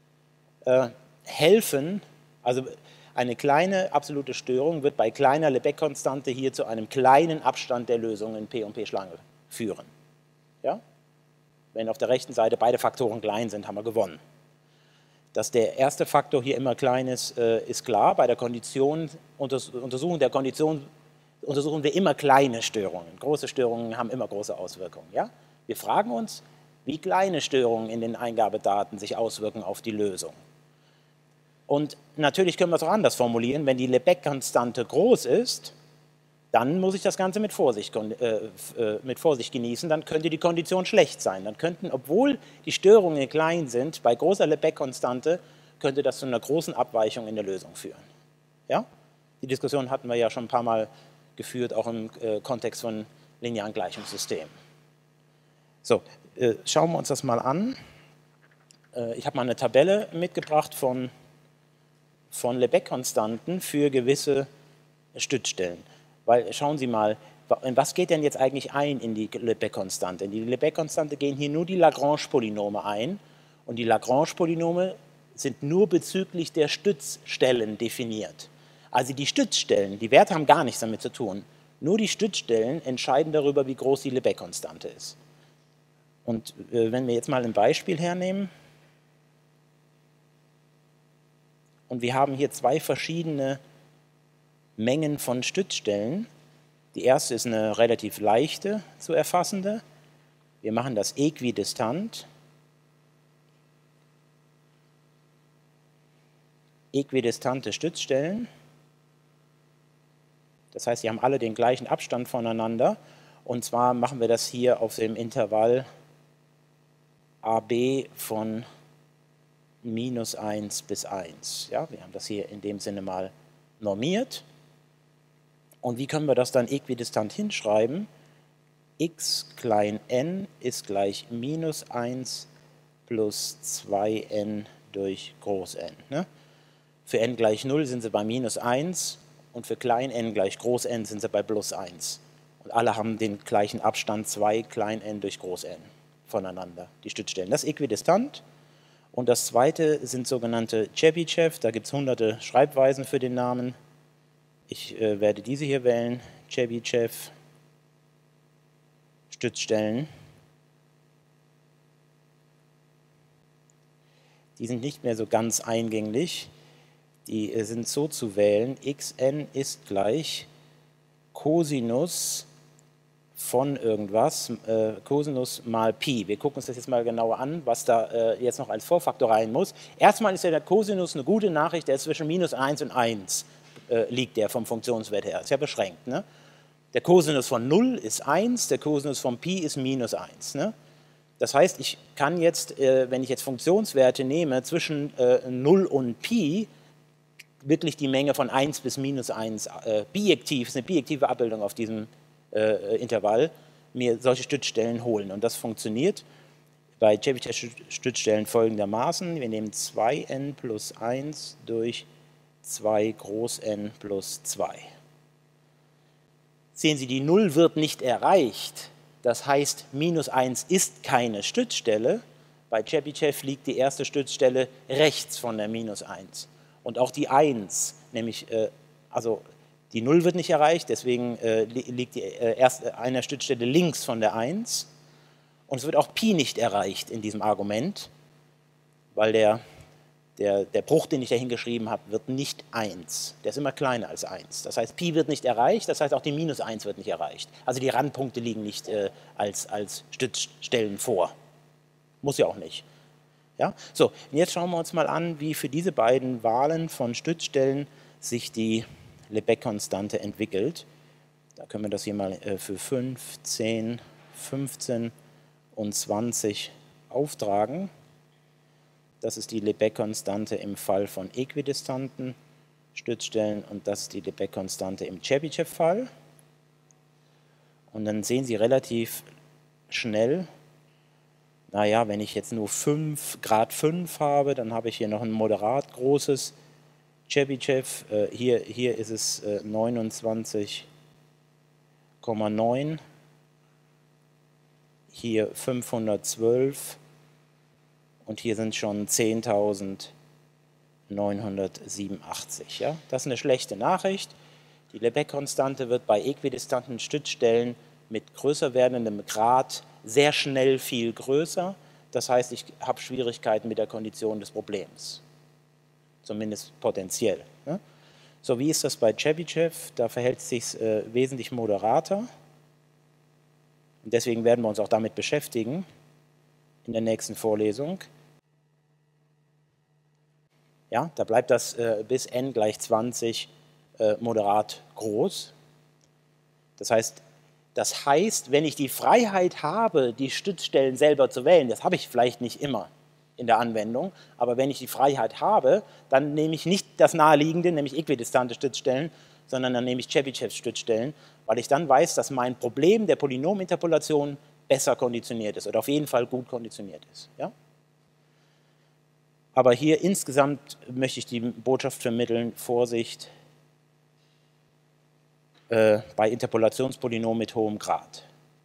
helfen. Also eine kleine absolute Störung wird bei kleiner Lebesgue-Konstante hier zu einem kleinen Abstand der Lösung in P und P-Schlange führen. Ja? Wenn auf der rechten Seite beide Faktoren klein sind, haben wir gewonnen. Dass der erste Faktor hier immer klein ist, ist klar. Bei der Untersuchung der Kondition untersuchen wir immer kleine Störungen. Große Störungen haben immer große Auswirkungen. Ja? Wir fragen uns, wie kleine Störungen in den Eingabedaten sich auswirken auf die Lösung. Und natürlich können wir es auch anders formulieren. Wenn die Lebesgue-Konstante groß ist, dann muss ich das Ganze mit Vorsicht genießen, dann könnte die Kondition schlecht sein. Dann könnten, obwohl die Störungen klein sind, bei großer Lebesgue-Konstante, könnte das zu einer großen Abweichung in der Lösung führen. Ja? Die Diskussion hatten wir ja schon ein paar Mal geführt, auch im Kontext von linearen Gleichungssystemen. So, schauen wir uns das mal an. Ich habe mal eine Tabelle mitgebracht von Lebesgue-Konstanten für gewisse Stützstellen. Weil, schauen Sie mal, in was geht denn jetzt eigentlich ein in die Lebesgue-Konstante? In die Lebesgue-Konstante gehen hier nur die Lagrange-Polynome ein und die Lagrange-Polynome sind nur bezüglich der Stützstellen definiert. Also die Stützstellen, die Werte haben gar nichts damit zu tun. Nur die Stützstellen entscheiden darüber, wie groß die Lebesgue-Konstante ist. Und wenn wir jetzt mal ein Beispiel hernehmen und wir haben hier zwei verschiedene Mengen von Stützstellen. Die erste ist eine relativ leichte zu erfassende. Wir machen das äquidistant. Äquidistante Stützstellen. Das heißt, sie haben alle den gleichen Abstand voneinander. Und zwar machen wir das hier auf dem Intervall AB von -1 bis 1. Ja, wir haben das hier in dem Sinne mal normiert. Und wie können wir das dann äquidistant hinschreiben? X klein n ist gleich -1 plus 2n durch groß N. Ne? Für n gleich 0 sind sie bei -1 und für klein n gleich groß n sind sie bei +1. Und alle haben den gleichen Abstand 2 klein n durch groß n voneinander, die Stützstellen. Das ist äquidistant. Und das zweite sind sogenannte Chebyshev, da gibt es hunderte Schreibweisen für den Namen. Ich werde diese hier wählen, Chebyshev Stützstellen. Die sind nicht mehr so ganz eingänglich. Die sind so zu wählen, xn ist gleich Cosinus von irgendwas, Cosinus mal Pi. Wir gucken uns das jetzt mal genauer an, was da jetzt noch als Vorfaktor rein muss. Erstmal ist ja der Cosinus eine gute Nachricht, der ist zwischen -1 und 1. Liegt der vom Funktionswert her. Ist ja beschränkt. Ne? Der Cosinus von 0 ist 1, der Cosinus von Pi ist -1. Ne? Das heißt, ich kann jetzt, wenn ich jetzt Funktionswerte nehme, zwischen 0 und Pi, wirklich die Menge von 1 bis -1 bijektiv, ist eine bijektive Abbildung auf diesem Intervall, mir solche Stützstellen holen. Und das funktioniert bei Chebyshev-Stützstellen folgendermaßen. Wir nehmen 2n plus 1 durch 2 groß n plus 2. Sehen Sie, die 0 wird nicht erreicht. Das heißt, -1 ist keine Stützstelle. Bei Chebyshev liegt die erste Stützstelle rechts von der -1. Und auch die 1, nämlich, also die 0 wird nicht erreicht, deswegen liegt die erste eine Stützstelle links von der 1. Und es wird auch Pi nicht erreicht in diesem Argument, weil der der Bruch, den ich da hingeschrieben habe, wird nicht 1. Der ist immer kleiner als 1. Das heißt, Pi wird nicht erreicht, das heißt auch die minus 1 wird nicht erreicht. Also die Randpunkte liegen nicht als Stützstellen vor. Muss ja auch nicht. Ja? So, und jetzt schauen wir uns mal an, wie für diese beiden Wahlen von Stützstellen sich die Lebesgue-Konstante entwickelt. Da können wir das hier mal für 5, 10, 15 und 20 auftragen. Das ist die Lebesgue-Konstante im Fall von äquidistanten Stützstellen und das ist die Lebesgue-Konstante im Chebyshev-Fall. Und dann sehen Sie relativ schnell, naja, wenn ich jetzt nur 5 Grad 5 habe, dann habe ich hier noch ein moderat großes Chebyshev. Hier ist es 29,9, hier 512. Und hier sind schon 10.987. Ja? Das ist eine schlechte Nachricht. Die Lebesgue-Konstante wird bei äquidistanten Stützstellen mit größer werdendem Grad sehr schnell viel größer. Das heißt, ich habe Schwierigkeiten mit der Kondition des Problems. Zumindest potenziell. Ja? So, wie ist das bei Chebyshev? Da verhält es sich wesentlich moderater. Und deswegen werden wir uns auch damit beschäftigen in der nächsten Vorlesung. Ja, da bleibt das bis n gleich 20 moderat groß. Das heißt, wenn ich die Freiheit habe, die Stützstellen selber zu wählen, das habe ich vielleicht nicht immer in der Anwendung, aber wenn ich die Freiheit habe, dann nehme ich nicht das naheliegende, nämlich äquidistante Stützstellen, sondern dann nehme ich Chebyshevs Stützstellen, weil ich dann weiß, dass mein Problem der Polynominterpolation besser konditioniert ist oder auf jeden Fall gut konditioniert ist. Ja? Aber hier insgesamt möchte ich die Botschaft vermitteln, Vorsicht bei Interpolationspolynomen mit hohem Grad.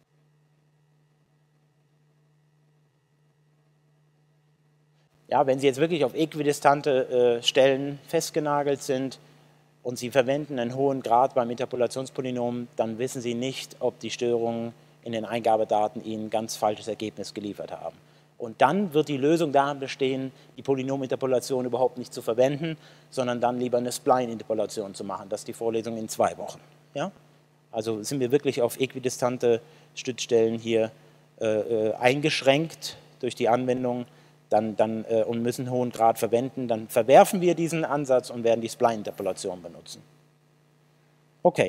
Ja, wenn Sie jetzt wirklich auf äquidistante Stellen festgenagelt sind und Sie verwenden einen hohen Grad beim Interpolationspolynom, dann wissen Sie nicht, ob die Störungen in den Eingabedaten Ihnen ein ganz falsches Ergebnis geliefert haben. Und dann wird die Lösung darin bestehen, die Polynominterpolation überhaupt nicht zu verwenden, sondern dann lieber eine Spline-Interpolation zu machen. Das ist die Vorlesung in 2 Wochen. Ja? Also sind wir wirklich auf äquidistante Stützstellen hier eingeschränkt durch die Anwendung und müssen einen hohen Grad verwenden, dann verwerfen wir diesen Ansatz und werden die Spline-Interpolation benutzen. Okay.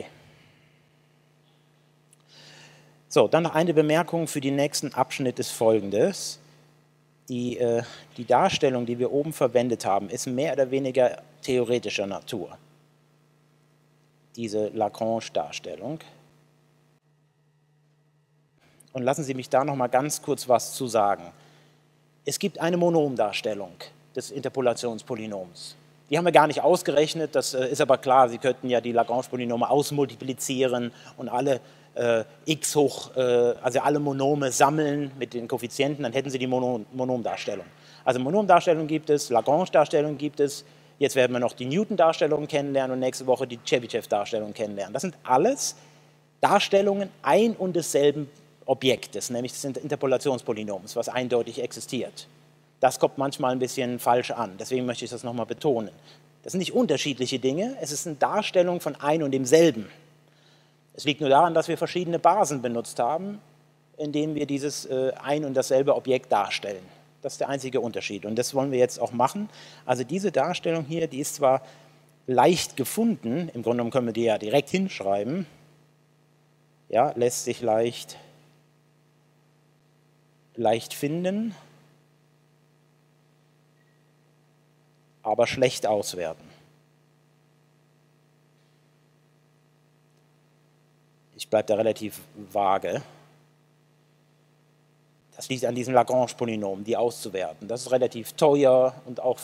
So, dann noch eine Bemerkung für den nächsten Abschnitt ist folgendes. Die Darstellung, die wir oben verwendet haben, ist mehr oder weniger theoretischer Natur. Diese Lagrange-Darstellung. Und lassen Sie mich da noch mal ganz kurz was zu sagen. Es gibt eine Monomdarstellung des Interpolationspolynoms. Die haben wir gar nicht ausgerechnet, das ist aber klar, Sie könnten ja die Lagrange-Polynome ausmultiplizieren und alle x hoch, also alle Monome sammeln mit den Koeffizienten, dann hätten Sie die Monomdarstellung. Also Monomdarstellung gibt es, Lagrange-Darstellung gibt es, jetzt werden wir noch die Newton-Darstellung kennenlernen und nächste Woche die Chebyshev-Darstellung kennenlernen. Das sind alles Darstellungen ein und desselben Objektes, nämlich des Interpolationspolynoms, was eindeutig existiert. Das kommt manchmal ein bisschen falsch an, deswegen möchte ich das nochmal betonen. Das sind nicht unterschiedliche Dinge, es ist eine Darstellung von ein und demselben. Es liegt nur daran, dass wir verschiedene Basen benutzt haben, in denen wir dieses ein und dasselbe Objekt darstellen. Das ist der einzige Unterschied und das wollen wir jetzt auch machen. Also diese Darstellung hier, die ist zwar leicht gefunden, im Grunde genommen können wir die ja direkt hinschreiben, ja, lässt sich leicht finden, aber schlecht auswerten. Ich bleibe da relativ vage. Das liegt an diesem Lagrange-Polynom, die auszuwerten. Das ist relativ teuer und auch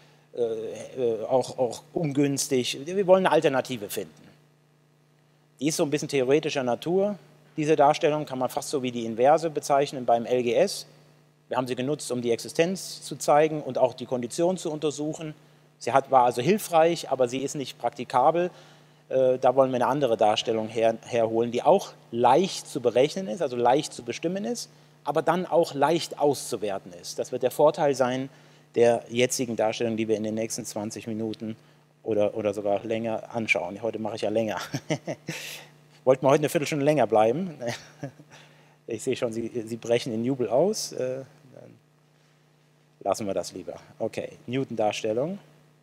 ungünstig. Wir wollen eine Alternative finden. Die ist so ein bisschen theoretischer Natur. Diese Darstellung kann man fast so wie die Inverse bezeichnen beim LGS. Wir haben sie genutzt, um die Existenz zu zeigen und auch die Kondition zu untersuchen. Sie war also hilfreich, aber sie ist nicht praktikabel. Da wollen wir eine andere Darstellung herholen, die auch leicht zu berechnen ist, also leicht zu bestimmen ist, aber dann auch leicht auszuwerten ist. Das wird der Vorteil sein der jetzigen Darstellung, die wir in den nächsten 20 Minuten oder sogar länger anschauen. Heute mache ich ja länger. Wollten wir heute eine Viertelstunde länger bleiben? Ich sehe schon, Sie brechen in Jubel aus. Dann lassen wir das lieber. Okay, Newton-Darstellung.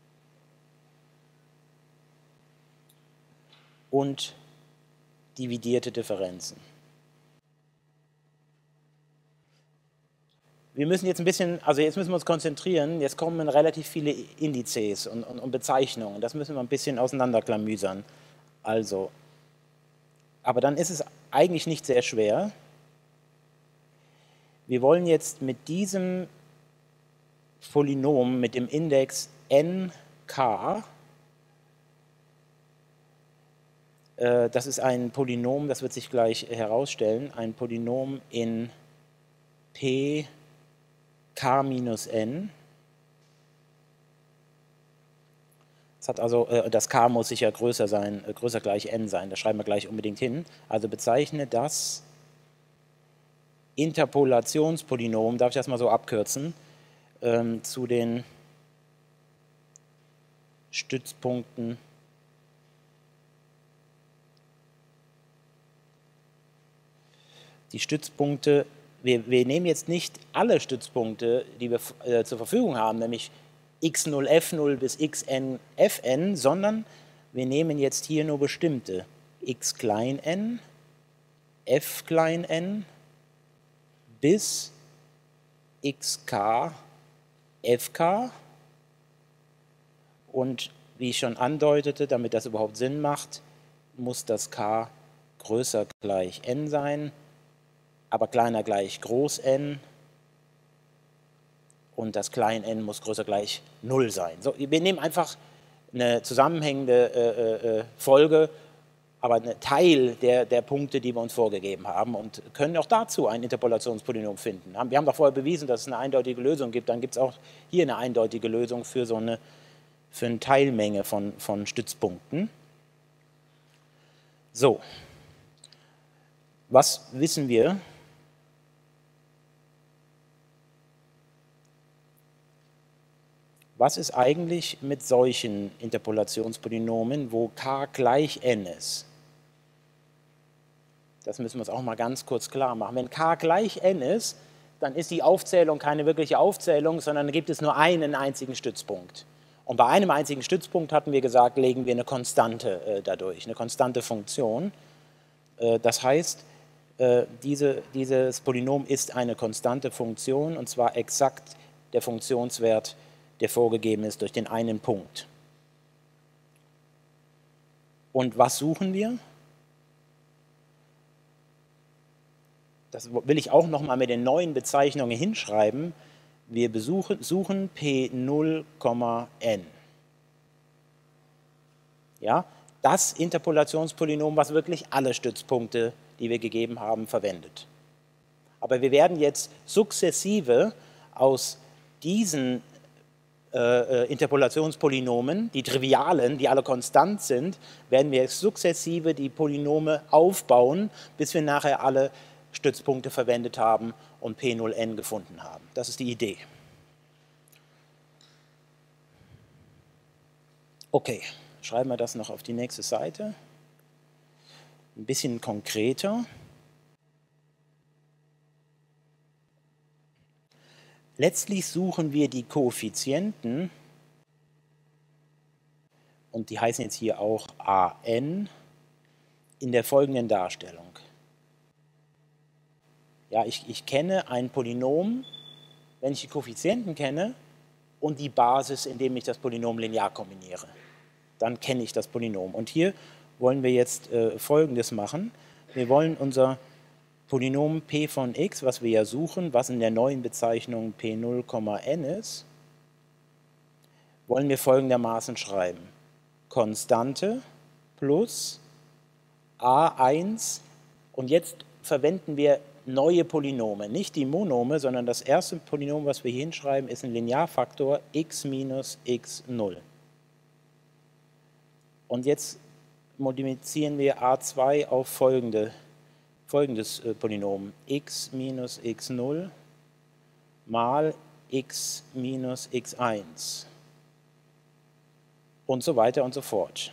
Und dividierte Differenzen. Wir müssen jetzt ein bisschen, also jetzt müssen wir uns konzentrieren, jetzt kommen relativ viele Indizes und Bezeichnungen, das müssen wir ein bisschen auseinanderklamüsern. Also, aber dann ist es eigentlich nicht sehr schwer. Wir wollen jetzt mit diesem Polynom, mit dem Index nk, das ist ein Polynom, das wird sich gleich herausstellen, ein Polynom in p k minus n. Das k muss sicher größer sein, größer gleich n sein, das schreiben wir gleich unbedingt hin. Also bezeichne das Interpolationspolynom, darf ich das mal so abkürzen, zu den Stützpunkten die Stützpunkte, wir nehmen jetzt nicht alle Stützpunkte, die wir zur Verfügung haben, nämlich x0, f0 bis xn, fn, sondern wir nehmen jetzt hier nur bestimmte x klein n, f klein n bis xk, fk und wie ich schon andeutete, damit das überhaupt Sinn macht, muss das k größer gleich n sein, aber kleiner gleich groß n und das klein n muss größer gleich 0 sein. So, wir nehmen einfach eine zusammenhängende Folge, aber ein Teil der Punkte, die wir uns vorgegeben haben und können auch dazu ein Interpolationspolynom finden. Wir haben doch vorher bewiesen, dass es eine eindeutige Lösung gibt, dann gibt es auch hier eine eindeutige Lösung für eine Teilmenge von Stützpunkten. So, was wissen wir? Was ist eigentlich mit solchen Interpolationspolynomen, wo k gleich n ist? Das müssen wir uns auch mal ganz kurz klar machen. Wenn k gleich n ist, dann ist die Aufzählung keine wirkliche Aufzählung, sondern da gibt es nur einen einzigen Stützpunkt. Und bei einem einzigen Stützpunkt hatten wir gesagt, legen wir eine Konstante dadurch, eine konstante Funktion. Das heißt, dieses Polynom ist eine konstante Funktion und zwar exakt der Funktionswert, der vorgegeben ist durch den einen Punkt. Und was suchen wir? Das will ich auch nochmal mit den neuen Bezeichnungen hinschreiben. Wir suchen P0, n. Ja, das Interpolationspolynom, was wirklich alle Stützpunkte, die wir gegeben haben, verwendet. Aber wir werden jetzt sukzessive aus diesen Interpolationspolynomen, die trivialen, die alle konstant sind, werden wir sukzessive die Polynome aufbauen, bis wir nachher alle Stützpunkte verwendet haben und P0n gefunden haben. Das ist die Idee. Okay, schreiben wir das noch auf die nächste Seite. Ein bisschen konkreter. Letztlich suchen wir die Koeffizienten, und die heißen jetzt hier auch an, in der folgenden Darstellung. Ja, ich kenne ein Polynom, wenn ich die Koeffizienten kenne und die Basis, indem ich das Polynom linear kombiniere. Dann kenne ich das Polynom. Und hier wollen wir jetzt Folgendes machen. Wir wollen unser Polynom p von x, was wir ja suchen, was in der neuen Bezeichnung P0, n ist, wollen wir folgendermaßen schreiben. Konstante plus a1 und jetzt verwenden wir neue Polynome, nicht die Monome, sondern das erste Polynom, was wir hier hinschreiben, ist ein Linearfaktor x minus x0. Und jetzt multiplizieren wir a2 auf folgendes Polynom x minus x0 mal x minus x1 und so weiter und so fort.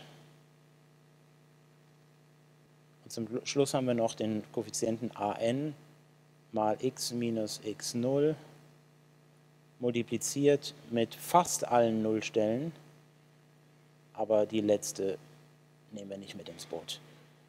Und zum Schluss haben wir noch den Koeffizienten an mal x minus x0 multipliziert mit fast allen Nullstellen, aber die letzte nehmen wir nicht mit ins Boot.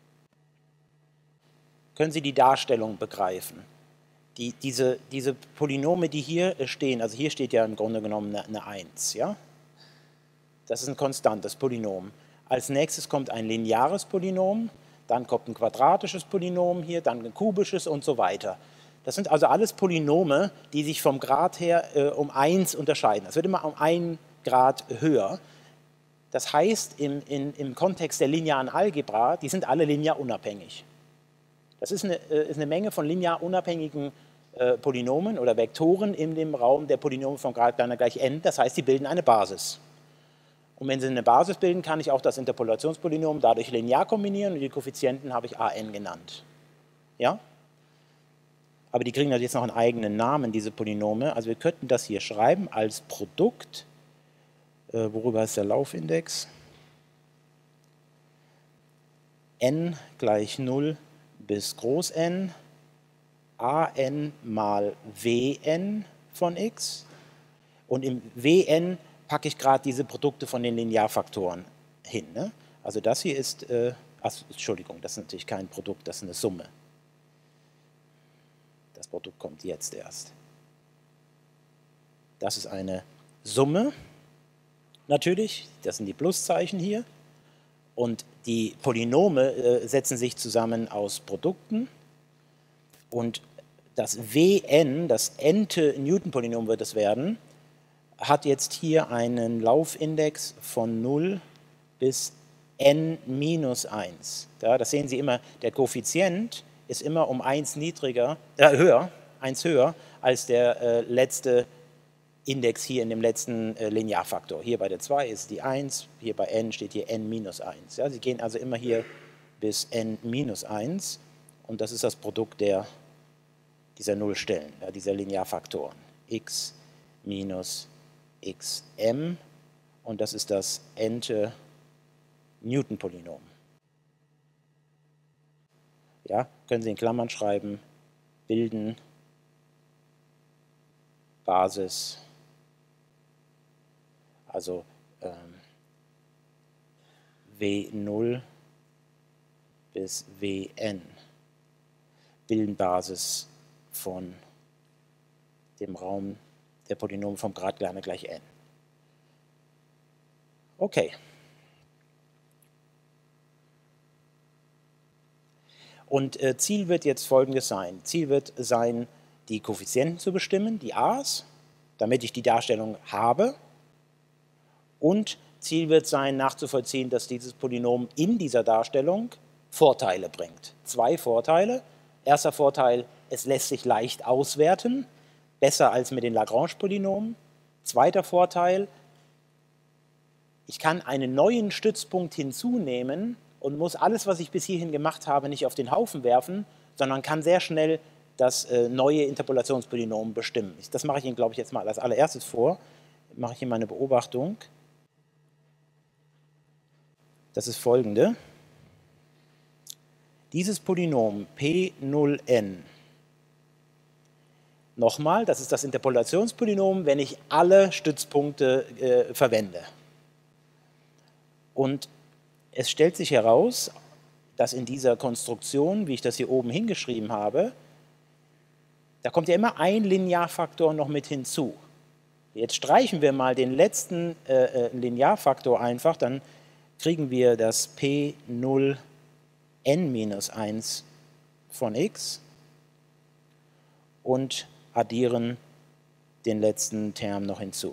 Können Sie die Darstellung begreifen? Diese Polynome, die hier stehen, also hier steht ja im Grunde genommen eine 1, ja? Das ist ein konstantes Polynom. Als nächstes kommt ein lineares Polynom, dann kommt ein quadratisches Polynom hier, dann ein kubisches und so weiter. Das sind also alles Polynome, die sich vom Grad her um 1 unterscheiden. Das wird immer um 1 Grad höher. Das heißt, im Kontext der linearen Algebra, die sind alle linear unabhängig. Das ist eine Menge von linear unabhängigen Polynomen oder Vektoren in dem Raum der Polynome vom Grad kleiner gleich n. Das heißt, sie bilden eine Basis. Und wenn sie eine Basis bilden, kann ich auch das Interpolationspolynom dadurch linear kombinieren und die Koeffizienten habe ich an genannt. Ja? Aber die kriegen jetzt noch einen eigenen Namen, diese Polynome. Also wir könnten das hier schreiben als Produkt. Worüber ist der Laufindex? N gleich 0 bis groß n, an mal wn von x. Und im wn packe ich gerade diese Produkte von den Linearfaktoren hin. Ne? Also das hier ist, Entschuldigung, das ist natürlich kein Produkt, das ist eine Summe. Das Produkt kommt jetzt erst. Das ist eine Summe, natürlich, das sind die Pluszeichen hier. Und die Polynome setzen sich zusammen aus Produkten. Und das Wn, das n-te Newton-Polynom wird es werden, hat jetzt hier einen Laufindex von 0 bis n minus 1. Ja, das sehen Sie immer, der Koeffizient ist immer um 1 höher als der letzte Index hier in dem letzten Linearfaktor. Hier bei der 2 ist die 1, hier bei n steht hier n minus 1. Ja, Sie gehen also immer hier bis n minus 1 und das ist das Produkt dieser Nullstellen, ja, dieser Linearfaktoren. X minus xm und das ist das n-te Newton-Polynom. Ja, können Sie in Klammern schreiben, bilden Basis, also W0 bis Wn bilden Basis von dem Raum der Polynome vom Grad kleiner gleich n. Okay. Und Ziel wird jetzt Folgendes sein. Ziel wird sein, die Koeffizienten zu bestimmen, die a's, damit ich die Darstellung habe. Und Ziel wird sein, nachzuvollziehen, dass dieses Polynom in dieser Darstellung Vorteile bringt. 2 Vorteile. Erster Vorteil, es lässt sich leicht auswerten, besser als mit den Lagrange-Polynomen. Zweiter Vorteil, ich kann einen neuen Stützpunkt hinzunehmen und muss alles, was ich bis hierhin gemacht habe, nicht auf den Haufen werfen, sondern kann sehr schnell das neue Interpolationspolynom bestimmen. Das mache ich Ihnen, glaube ich, jetzt mal als allererstes vor. Mache ich hier meine Beobachtung. Das ist folgende. Dieses Polynom P0n, nochmal, das ist das Interpolationspolynom, wenn ich alle Stützpunkte verwende. Und es stellt sich heraus, dass in dieser Konstruktion, wie ich das hier oben hingeschrieben habe, da kommt ja immer ein Linearfaktor noch mit hinzu. Jetzt streichen wir mal den letzten Linearfaktor einfach, dann kriegen wir das P0n minus 1 von x und addieren den letzten Term noch hinzu.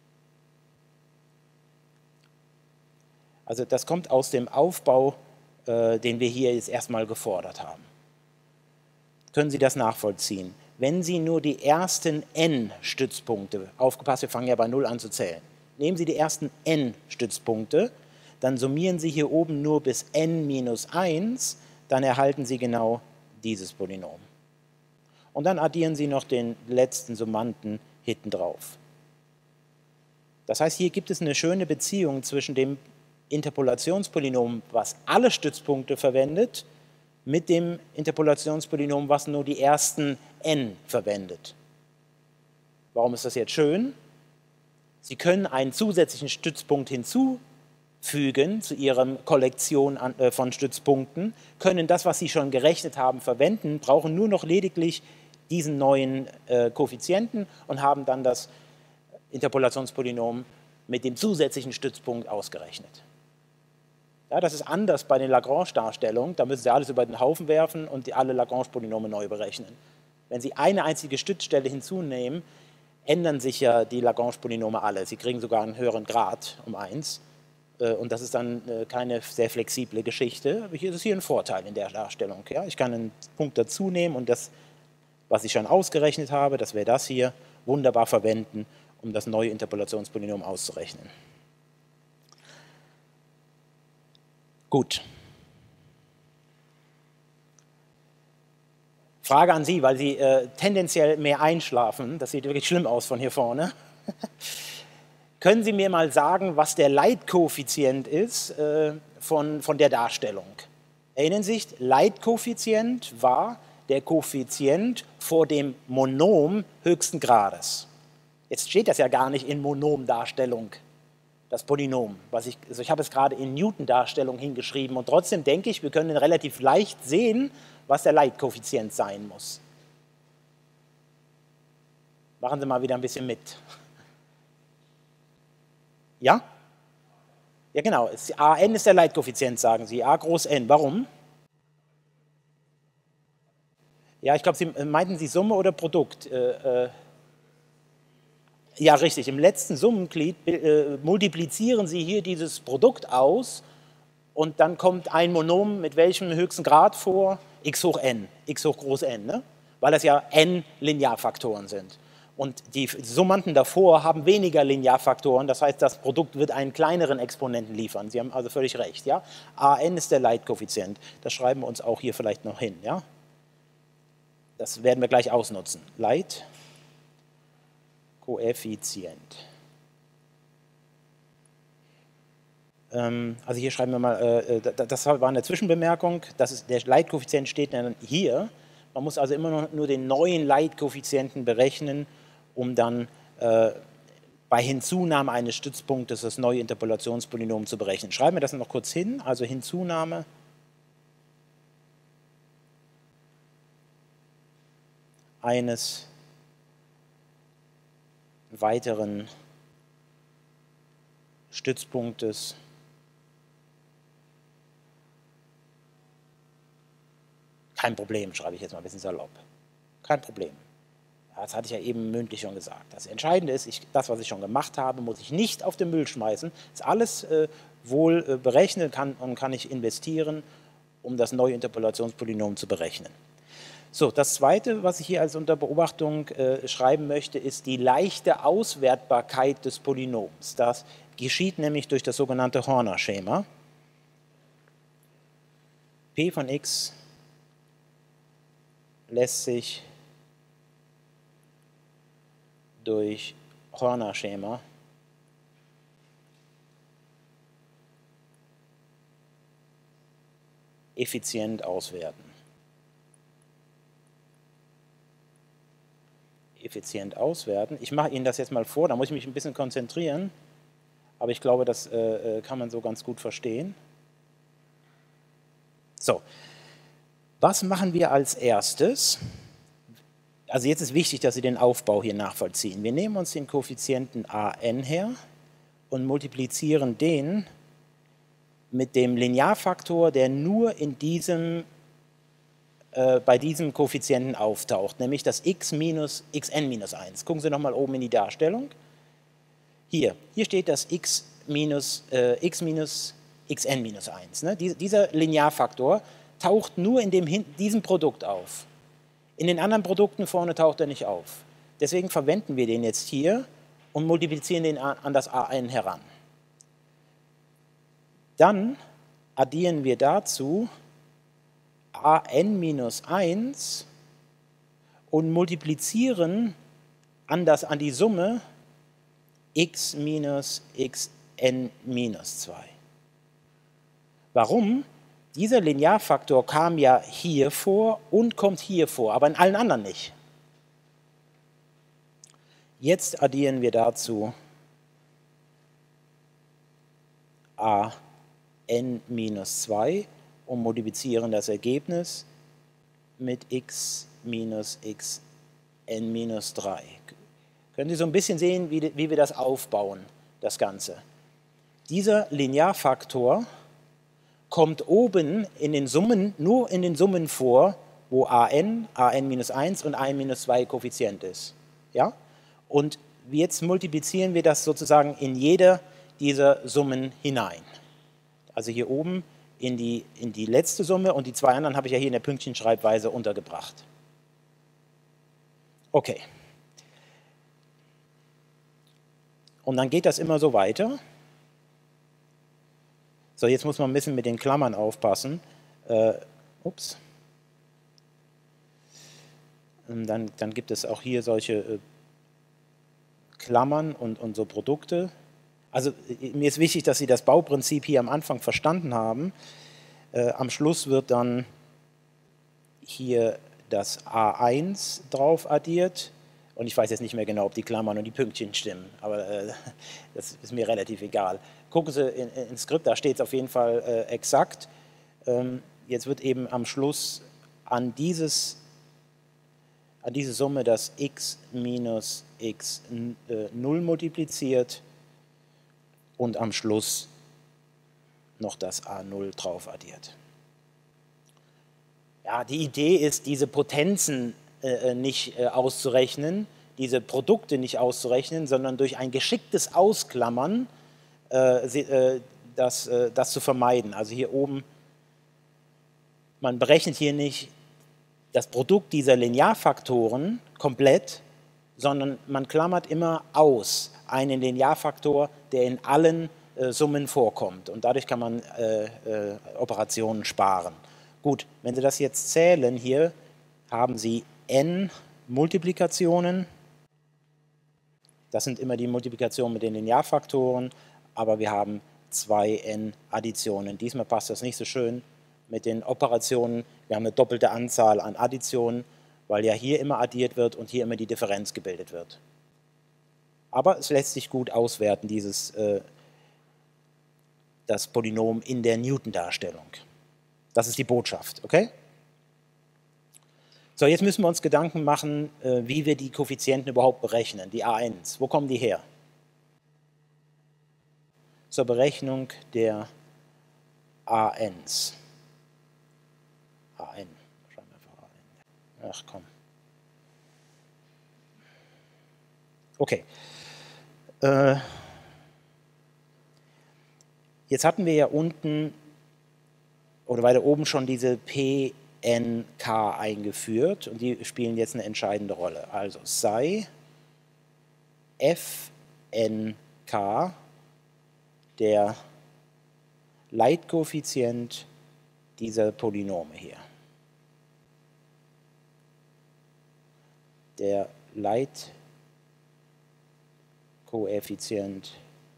Also das kommt aus dem Aufbau, den wir hier jetzt erstmal gefordert haben. Können Sie das nachvollziehen? Wenn Sie nur die ersten n Stützpunkte, aufgepasst, wir fangen ja bei 0 an zu zählen, nehmen Sie die ersten n Stützpunkte, dann summieren Sie hier oben nur bis n minus 1, dann erhalten Sie genau dieses Polynom. Und dann addieren Sie noch den letzten Summanden hinten drauf. Das heißt, hier gibt es eine schöne Beziehung zwischen dem Interpolationspolynom, was alle Stützpunkte verwendet, mit dem Interpolationspolynom, was nur die ersten n verwendet. Warum ist das jetzt schön? Sie können einen zusätzlichen Stützpunkt hinzufügen zu Ihrer Kollektion von Stützpunkten, können das, was Sie schon gerechnet haben, verwenden, brauchen nur noch lediglich diesen neuen Koeffizienten und haben dann das Interpolationspolynom mit dem zusätzlichen Stützpunkt ausgerechnet. Ja, das ist anders bei den Lagrange-Darstellungen, da müssen Sie alles über den Haufen werfen und alle Lagrange-Polynome neu berechnen. Wenn Sie eine einzige Stützstelle hinzunehmen, ändern sich ja die Lagrange-Polynome alle. Sie kriegen sogar einen höheren Grad um 1 und das ist dann keine sehr flexible Geschichte. Aber hier ist hier ein Vorteil in der Darstellung. Ja? Ich kann einen Punkt dazu nehmen und das, was ich schon ausgerechnet habe, das wäre das hier, wunderbar verwenden, um das neue Interpolationspolynom auszurechnen. Gut. Frage an Sie, weil Sie tendenziell mehr einschlafen. Das sieht wirklich schlimm aus von hier vorne. Können Sie mir mal sagen, was der Leitkoeffizient ist von der Darstellung? Erinnern Sie sich, Leitkoeffizient war der Koeffizient vor dem Monom höchsten Grades. Jetzt steht das ja gar nicht in Monomdarstellung, das Polynom. Also ich habe es gerade in Newton-Darstellung hingeschrieben und trotzdem denke ich, wir können relativ leicht sehen, was der Leitkoeffizient sein muss. Machen Sie mal wieder ein bisschen mit. Ja? Ja genau, AN ist der Leitkoeffizient, sagen Sie, A groß N. Warum? Ja, ich glaube, Sie meinten Sie Summe oder Produkt? Ja, richtig. Im letzten Summenglied multiplizieren Sie hier dieses Produkt aus und dann kommt ein Monom mit welchem höchsten Grad vor? X hoch n, x hoch groß n, ne? Weil das ja n Linearfaktoren sind. Und die Summanden davor haben weniger Linearfaktoren, das heißt, das Produkt wird einen kleineren Exponenten liefern. Sie haben also völlig recht. Ja? AN ist der Leitkoeffizient. Das schreiben wir uns auch hier vielleicht noch hin. Ja? Das werden wir gleich ausnutzen. Leitkoeffizient. Also hier schreiben wir mal, das war eine Zwischenbemerkung, der Leitkoeffizient steht dann hier. Man muss also immer nur den neuen Leitkoeffizienten berechnen, um dann bei Hinzunahme eines Stützpunktes das neue Interpolationspolynom zu berechnen. Schreiben wir das noch kurz hin, also Hinzunahme eines weiteren Stützpunktes kein Problem, schreibe ich jetzt mal ein bisschen salopp. Kein Problem. Das hatte ich ja eben mündlich schon gesagt. Das Entscheidende ist, das, was ich schon gemacht habe, muss ich nicht auf den Müll schmeißen. Das ist alles wohl berechnet und kann ich investieren, um das neue Interpolationspolynom zu berechnen. So, das Zweite, was ich hier als unter Beobachtung schreiben möchte, ist die leichte Auswertbarkeit des Polynoms. Das geschieht nämlich durch das sogenannte Horner-Schema. P von x lässt sich durch Horner-Schema effizient auswerten. Effizient auswerten. Ich mache Ihnen das jetzt mal vor, da muss ich mich ein bisschen konzentrieren, aber ich glaube, das kann man so ganz gut verstehen. So, was machen wir als erstes? Also jetzt ist wichtig, dass Sie den Aufbau hier nachvollziehen. Wir nehmen uns den Koeffizienten AN her und multiplizieren den mit dem Linearfaktor, der nur in bei diesem Koeffizienten auftaucht, nämlich das x minus xn minus 1. Gucken Sie nochmal oben in die Darstellung. Hier steht das x minus xn minus 1. Ne? Dieser Linearfaktor taucht nur in diesem Produkt auf. In den anderen Produkten vorne taucht er nicht auf. Deswegen verwenden wir den jetzt hier und multiplizieren den an das AN heran. Dann addieren wir dazu AN minus 1 und multiplizieren an die Summe x minus xn minus 2. Warum? Dieser Linearfaktor kam ja hier vor und kommt hier vor, aber in allen anderen nicht. Jetzt addieren wir dazu a n minus 2 und multiplizieren das Ergebnis mit x minus x n minus 3. Können Sie so ein bisschen sehen, wie wir das aufbauen, das Ganze. Dieser Linearfaktor kommt oben in den Summen, nur in den Summen vor, wo an minus 1 und an minus 2 Koeffizient ist. Ja? Und jetzt multiplizieren wir das sozusagen in jede dieser Summen hinein. Also hier oben in die letzte Summe und die zwei anderen habe ich ja hier in der Pünktchenschreibweise untergebracht. Okay. Und dann geht das immer so weiter. So, jetzt muss man ein bisschen mit den Klammern aufpassen. Ups. Dann gibt es auch hier solche Klammern und so Produkte. Also mir ist wichtig, dass Sie das Bauprinzip hier am Anfang verstanden haben. Am Schluss wird dann hier das A1 drauf addiert. Und ich weiß jetzt nicht mehr genau, ob die Klammern und die Pünktchen stimmen, aber das ist mir relativ egal. Gucken Sie ins Skript, da steht es auf jeden Fall exakt. Jetzt wird eben am Schluss an diese Summe das x minus x0 multipliziert und am Schluss noch das A0 drauf addiert. Ja, die Idee ist, diese Potenzen nicht auszurechnen, diese Produkte nicht auszurechnen, sondern durch ein geschicktes Ausklammern das zu vermeiden. Also hier oben, man berechnet hier nicht das Produkt dieser Linearfaktoren komplett, sondern man klammert immer aus einen Linearfaktor, der in allen Summen vorkommt. Und dadurch kann man Operationen sparen. Gut, wenn Sie das jetzt zählen hier, haben Sie n Multiplikationen. Das sind immer die Multiplikationen mit den Linearfaktoren, aber wir haben 2n Additionen. Diesmal passt das nicht so schön mit den Operationen. Wir haben eine doppelte Anzahl an Additionen, weil ja hier immer addiert wird und hier immer die Differenz gebildet wird. Aber es lässt sich gut auswerten, das Polynom in der Newton-Darstellung. Das ist die Botschaft, okay? So, jetzt müssen wir uns Gedanken machen, wie wir die Koeffizienten überhaupt berechnen, die A1. Wo kommen die her? Zur Berechnung der ANs. AN. Schreiben wir einfach AN. Ach komm. Okay. Jetzt hatten wir ja unten oder weiter oben schon diese PNK eingeführt und die spielen jetzt eine entscheidende Rolle. Also sei FNK der Leitkoeffizient dieser Polynome hier. Der Leitkoeffizient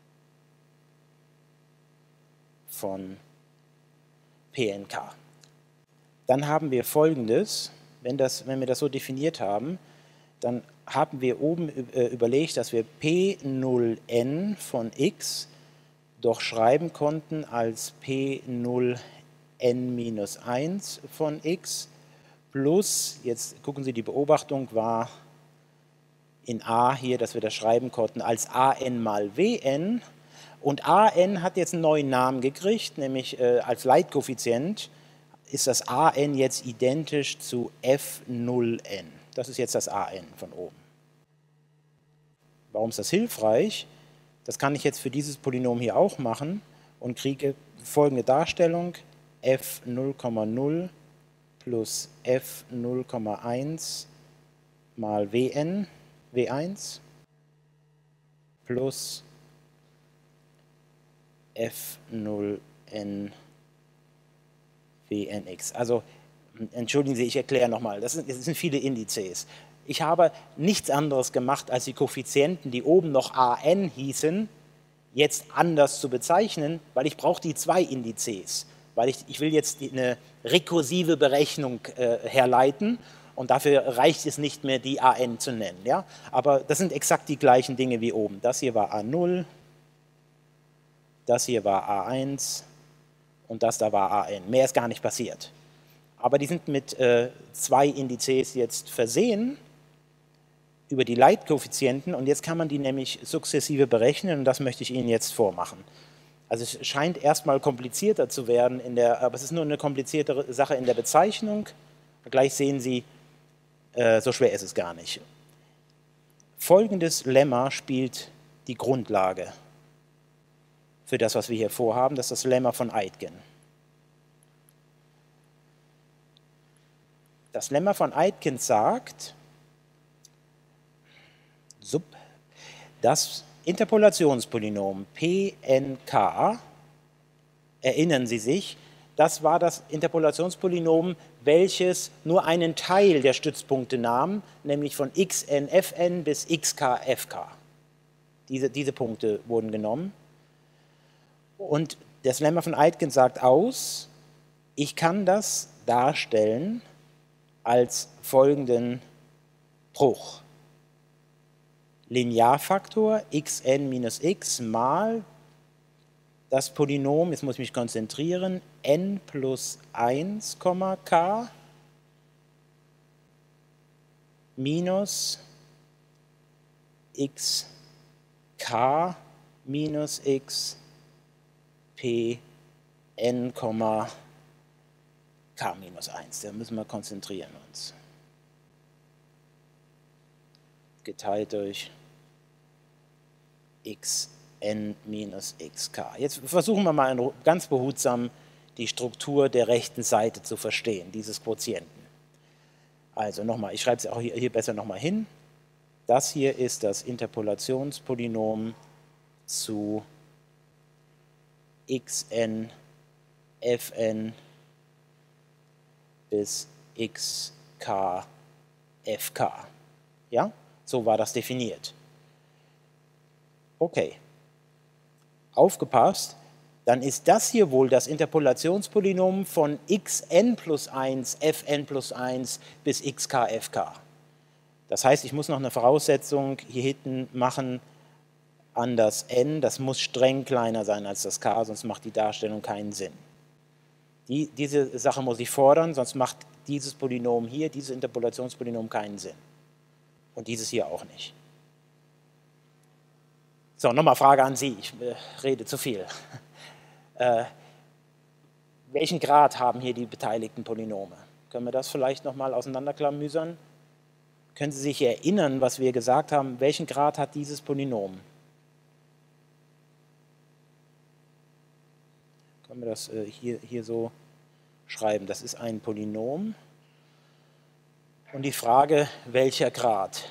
von PNK. Dann haben wir Folgendes, wenn wir das so definiert haben, dann haben wir oben überlegt, dass wir P0n von x doch schreiben konnten als P0n minus 1 von x plus, jetzt gucken Sie, die Beobachtung war in A hier, dass wir das schreiben konnten als an mal wn. Und an hat jetzt einen neuen Namen gekriegt, nämlich als Leitkoeffizient ist das an jetzt identisch zu f0n. Das ist jetzt das an von oben. Warum ist das hilfreich? Das kann ich jetzt für dieses Polynom hier auch machen und kriege folgende Darstellung: f0,0 plus f0,1 mal w1 plus f0n wnx. Also, entschuldigen Sie, ich erkläre nochmal, das sind viele Indizes. ich habe nichts anderes gemacht, als die Koeffizienten, die oben noch an hießen, jetzt anders zu bezeichnen, weil ich brauche die zwei Indizes, weil ich will jetzt eine rekursive Berechnung herleiten und dafür reicht es nicht mehr, die an zu nennen. Ja? Aber das sind exakt die gleichen Dinge wie oben. Das hier war A0, das hier war A1 und das da war AN. Mehr ist gar nicht passiert. Aber die sind mit zwei Indizes jetzt versehen über die Leitkoeffizienten und jetzt kann man die nämlich sukzessive berechnen und das möchte ich Ihnen jetzt vormachen. Also es scheint erstmal komplizierter zu werden, aber es ist nur eine kompliziertere Sache in der Bezeichnung. Gleich sehen Sie, so schwer ist es gar nicht. Folgendes Lemma spielt die Grundlage für das, was wir hier vorhaben. Das ist das Lemma von Aitken. Das Lemma von Aitken sagt, das Interpolationspolynom Pnk, erinnern Sie sich, das war das Interpolationspolynom, welches nur einen Teil der Stützpunkte nahm, nämlich von xnfn bis xkfk. Diese Punkte wurden genommen. Und das Lemma von Aitken sagt aus, ich kann das darstellen als folgenden Bruch. Linearfaktor xn minus x mal das Polynom, jetzt muss ich mich konzentrieren, n plus 1, k minus xk minus x p n, k minus 1. Da müssen wir konzentrieren uns. Geteilt durch xn minus xk. Jetzt versuchen wir mal ganz behutsam die Struktur der rechten Seite zu verstehen, dieses Quotienten. Also nochmal, ich schreibe es auch hier besser nochmal hin. Das hier ist das Interpolationspolynom zu xn, fn bis xk, fk. Ja, so war das definiert. Okay, aufgepasst, dann ist das hier wohl das Interpolationspolynom von xn plus 1, fn plus 1 bis xk, fk. Das heißt, ich muss noch eine Voraussetzung hier hinten machen an das n, das muss streng kleiner sein als das k, sonst macht die Darstellung keinen Sinn. Diese Sache muss ich fordern, sonst macht dieses Polynom hier, dieses Interpolationspolynom keinen Sinn. Und dieses hier auch nicht. So, nochmal Frage an Sie, ich rede zu viel. Welchen Grad haben hier die beteiligten Polynome? Können wir das vielleicht nochmal auseinanderklamüsern? Können Sie sich erinnern, was wir gesagt haben, welchen Grad hat dieses Polynom? Können wir das hier so schreiben? Das ist ein Polynom. Und die Frage, welcher Grad?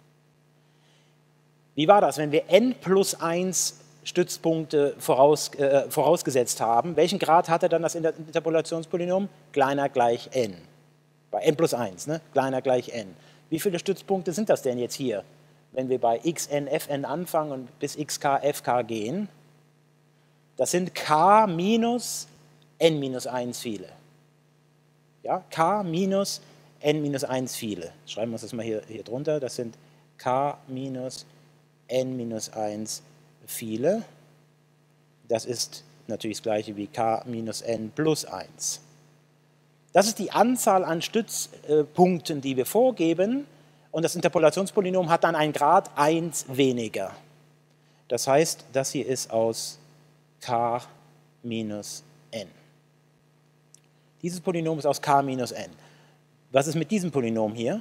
Wie war das, wenn wir n plus 1 Stützpunkte vorausgesetzt haben? Welchen Grad hatte dann das Interpolationspolynom? Kleiner gleich n. Bei n plus 1, ne? Kleiner gleich n. Wie viele Stützpunkte sind das denn jetzt hier, wenn wir bei xn, fn anfangen und bis xk, fk gehen? Das sind k minus n minus 1 viele. Ja, k minus n minus 1 viele. Schreiben wir uns das mal hier drunter. Das sind k minus n minus 1 viele. Das ist natürlich das gleiche wie k minus n plus 1. Das ist die Anzahl an Stützpunkten, die wir vorgeben. Und das Interpolationspolynom hat dann einen Grad 1 weniger. Das heißt, das hier ist aus k minus n. Dieses Polynom ist aus k minus n. Was ist mit diesem Polynom hier?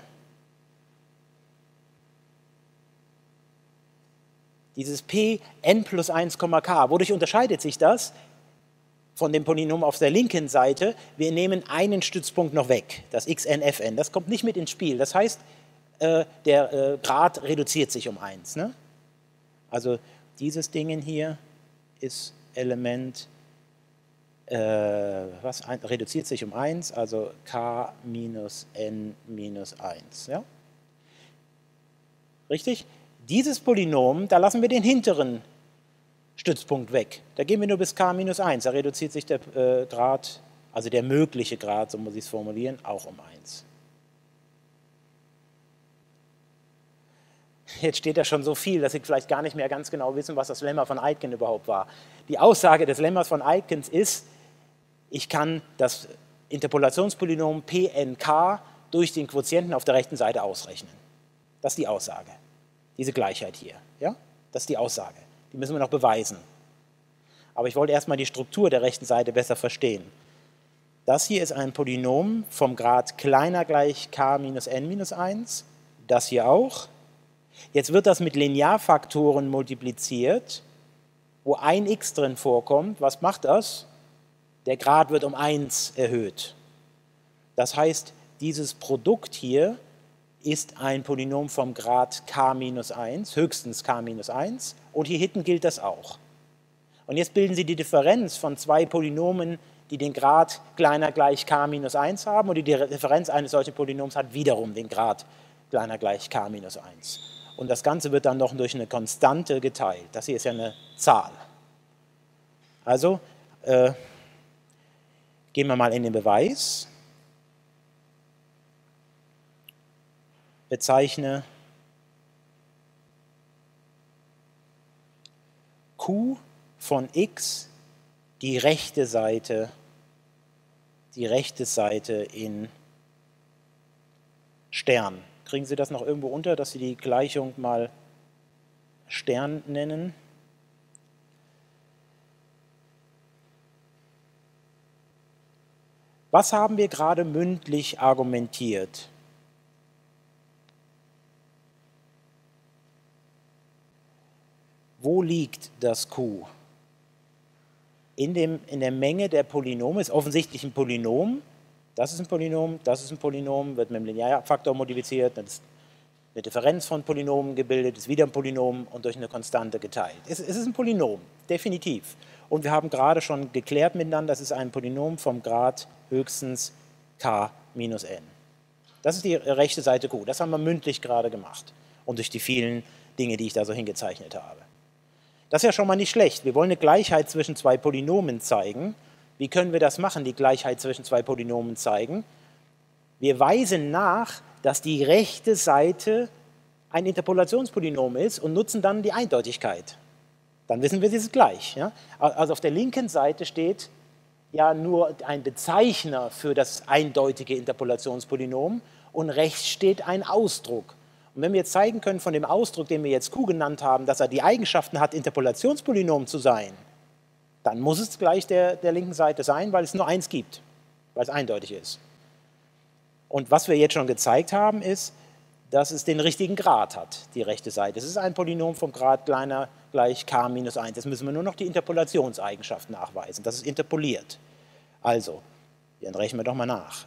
Dieses p n plus 1, k. Wodurch unterscheidet sich das von dem Polynom auf der linken Seite? Wir nehmen einen Stützpunkt noch weg, das xn, fn. Das kommt nicht mit ins Spiel. Das heißt, der Grad reduziert sich um 1. Ne? Also dieses Ding hier ist Element, reduziert sich um 1, also k minus n minus 1. Ja? Richtig? Dieses Polynom, da lassen wir den hinteren Stützpunkt weg. Da gehen wir nur bis k minus 1. Da reduziert sich der Grad, also der mögliche Grad, so muss ich es formulieren, auch um 1. Jetzt steht da schon so viel, dass Sie vielleicht gar nicht mehr ganz genau wissen, was das Lemma von Aitken überhaupt war. Die Aussage des Lemmas von Aitken ist, ich kann das Interpolationspolynom Pnk durch den Quotienten auf der rechten Seite ausrechnen. Das ist die Aussage. Diese Gleichheit hier. Ja? Das ist die Aussage. Die müssen wir noch beweisen. Aber ich wollte erstmal die Struktur der rechten Seite besser verstehen. Das hier ist ein Polynom vom Grad kleiner gleich k minus n minus 1. Das hier auch. Jetzt wird das mit Linearfaktoren multipliziert, wo ein x drin vorkommt. Was macht das? Der Grad wird um 1 erhöht. Das heißt, dieses Produkt hier ist ein Polynom vom Grad k minus 1, höchstens k minus 1, und hier hinten gilt das auch. Und jetzt bilden Sie die Differenz von zwei Polynomen, die den Grad kleiner gleich k minus 1 haben, und die Differenz eines solchen Polynoms hat wiederum den Grad kleiner gleich k minus 1. Und das Ganze wird dann noch durch eine Konstante geteilt. Das hier ist ja eine Zahl. Also gehen wir mal in den Beweis. Bezeichne Q von x die rechte Seite in Stern. Kriegen Sie das noch irgendwo unter, dass Sie die Gleichung mal Stern nennen? Was haben wir gerade mündlich argumentiert? Wo liegt das Q? In der Menge der Polynome, ist offensichtlich ein Polynom. Das ist ein Polynom, das ist ein Polynom, wird mit dem Linearfaktor multipliziert, dann ist eine Differenz von Polynomen gebildet, ist wieder ein Polynom und durch eine Konstante geteilt. Es ist ein Polynom, definitiv. Und wir haben gerade schon geklärt miteinander, das ist ein Polynom vom Grad höchstens k minus n. Das ist die rechte Seite Q, das haben wir mündlich gerade gemacht und durch die vielen Dinge, die ich da so hingezeichnet habe. Das ist ja schon mal nicht schlecht. Wir wollen eine Gleichheit zwischen zwei Polynomen zeigen. Wie können wir das machen, die Gleichheit zwischen zwei Polynomen zeigen? Wir weisen nach, dass die rechte Seite ein Interpolationspolynom ist und nutzen dann die Eindeutigkeit. Dann wissen wir, es ist gleich. Ja? Also auf der linken Seite steht ja nur ein Bezeichner für das eindeutige Interpolationspolynom und rechts steht ein Ausdruck. Und wenn wir jetzt zeigen können von dem Ausdruck, den wir jetzt Q genannt haben, dass er die Eigenschaften hat, Interpolationspolynom zu sein, dann muss es gleich der linken Seite sein, weil es nur eins gibt, weil es eindeutig ist. Und was wir jetzt schon gezeigt haben, ist, dass es den richtigen Grad hat, die rechte Seite. Es ist ein Polynom vom Grad kleiner gleich k minus 1. Jetzt müssen wir nur noch die Interpolationseigenschaft nachweisen. Das ist interpoliert. Also, dann rechnen wir doch mal nach.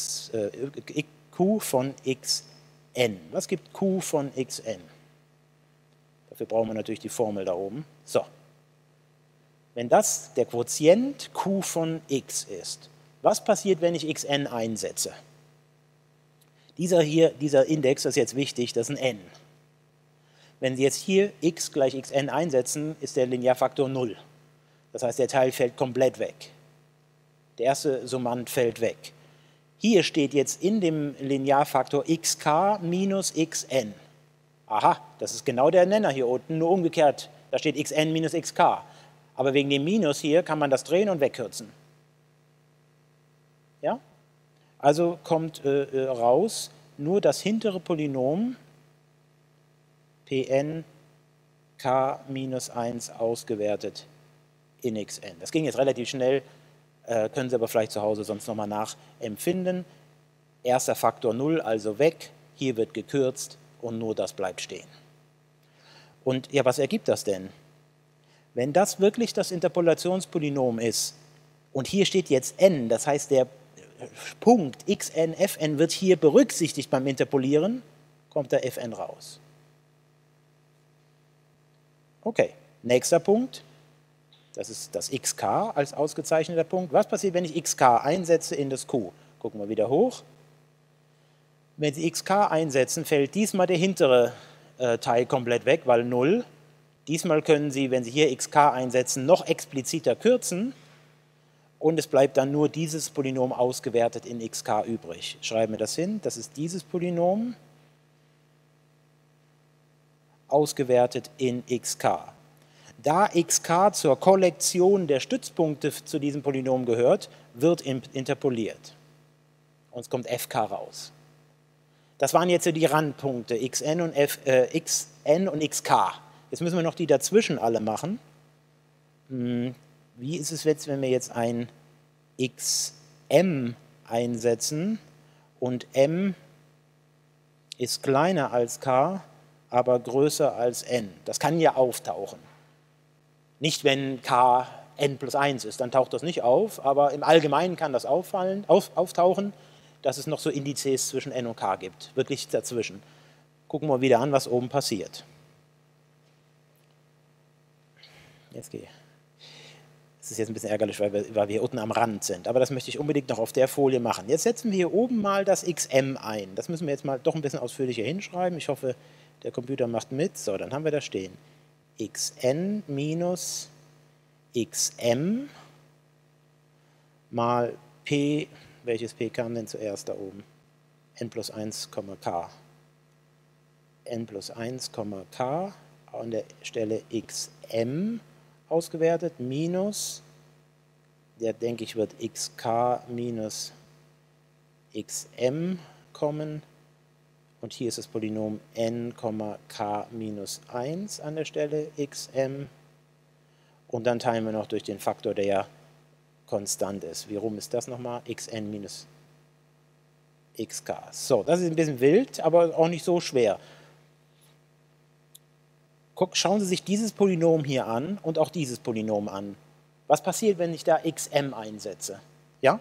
Q von xn. Was gibt Q von xn? Dafür brauchen wir natürlich die Formel da oben. So. Wenn das der Quotient Q von x ist, was passiert, wenn ich xn einsetze? Dieser Index, das ist jetzt wichtig, das ist ein n. Wenn Sie jetzt hier x gleich xn einsetzen, ist der Linearfaktor 0. Das heißt, der Teil fällt komplett weg. Der erste Summand fällt weg. Hier steht jetzt in dem Linearfaktor xk minus xn. Aha, das ist genau der Nenner hier unten, nur umgekehrt. Da steht xn minus xk. Aber wegen dem Minus hier kann man das drehen und wegkürzen. Ja? Also kommt raus, nur das hintere Polynom Pn k minus 1 ausgewertet in xn. Das ging jetzt relativ schnell, können Sie aber vielleicht zu Hause sonst nochmal nachempfinden. Erster Faktor 0, also weg, hier wird gekürzt und nur das bleibt stehen. Und ja, was ergibt das denn? Wenn das wirklich das Interpolationspolynom ist und hier steht jetzt n, das heißt der Punkt xn, fn wird hier berücksichtigt beim Interpolieren, kommt der fn raus. Okay, nächster Punkt, das ist das xk als ausgezeichneter Punkt. Was passiert, wenn ich xk einsetze in das q? Gucken wir wieder hoch. Wenn Sie xk einsetzen, fällt diesmal der hintere Teil komplett weg, weil 0. Diesmal können Sie, wenn Sie hier xk einsetzen, noch expliziter kürzen und es bleibt dann nur dieses Polynom ausgewertet in xk übrig. Schreiben wir das hin, das ist dieses Polynom ausgewertet in xk. Da xk zur Kollektion der Stützpunkte zu diesem Polynom gehört, wird interpoliert. Und es kommt fk raus. Das waren jetzt so die Randpunkte, xn und xk. Jetzt müssen wir noch die dazwischen alle machen. Wie ist es jetzt, wenn wir jetzt ein xm einsetzen und m ist kleiner als k, aber größer als n? Das kann ja auftauchen. Nicht, wenn k n plus 1 ist, dann taucht das nicht auf, aber im Allgemeinen kann das auftauchen, dass es noch so Indizes zwischen n und k gibt, wirklich dazwischen. Gucken wir wieder an, was oben passiert. Jetzt gehe ich. Das ist jetzt ein bisschen ärgerlich, weil wir hier unten am Rand sind, aber das möchte ich unbedingt noch auf der Folie machen. Jetzt setzen wir hier oben mal das xm ein. Das müssen wir jetzt mal doch ein bisschen ausführlicher hinschreiben. Ich hoffe, der Computer macht mit. So, dann haben wir da stehen xn minus xm mal p, welches p kam denn zuerst da oben? n plus 1, k. n plus 1, k an der Stelle xm ausgewertet, minus, der denke ich wird xk minus xm kommen und hier ist das Polynom n, k minus 1 an der Stelle xm und dann teilen wir noch durch den Faktor, der ja konstant ist. Wie rum ist das nochmal? Xn minus xk. So, das ist ein bisschen wild, aber auch nicht so schwer. Schauen Sie sich dieses Polynom hier an und auch dieses Polynom an. Was passiert, wenn ich da xm einsetze? Ja?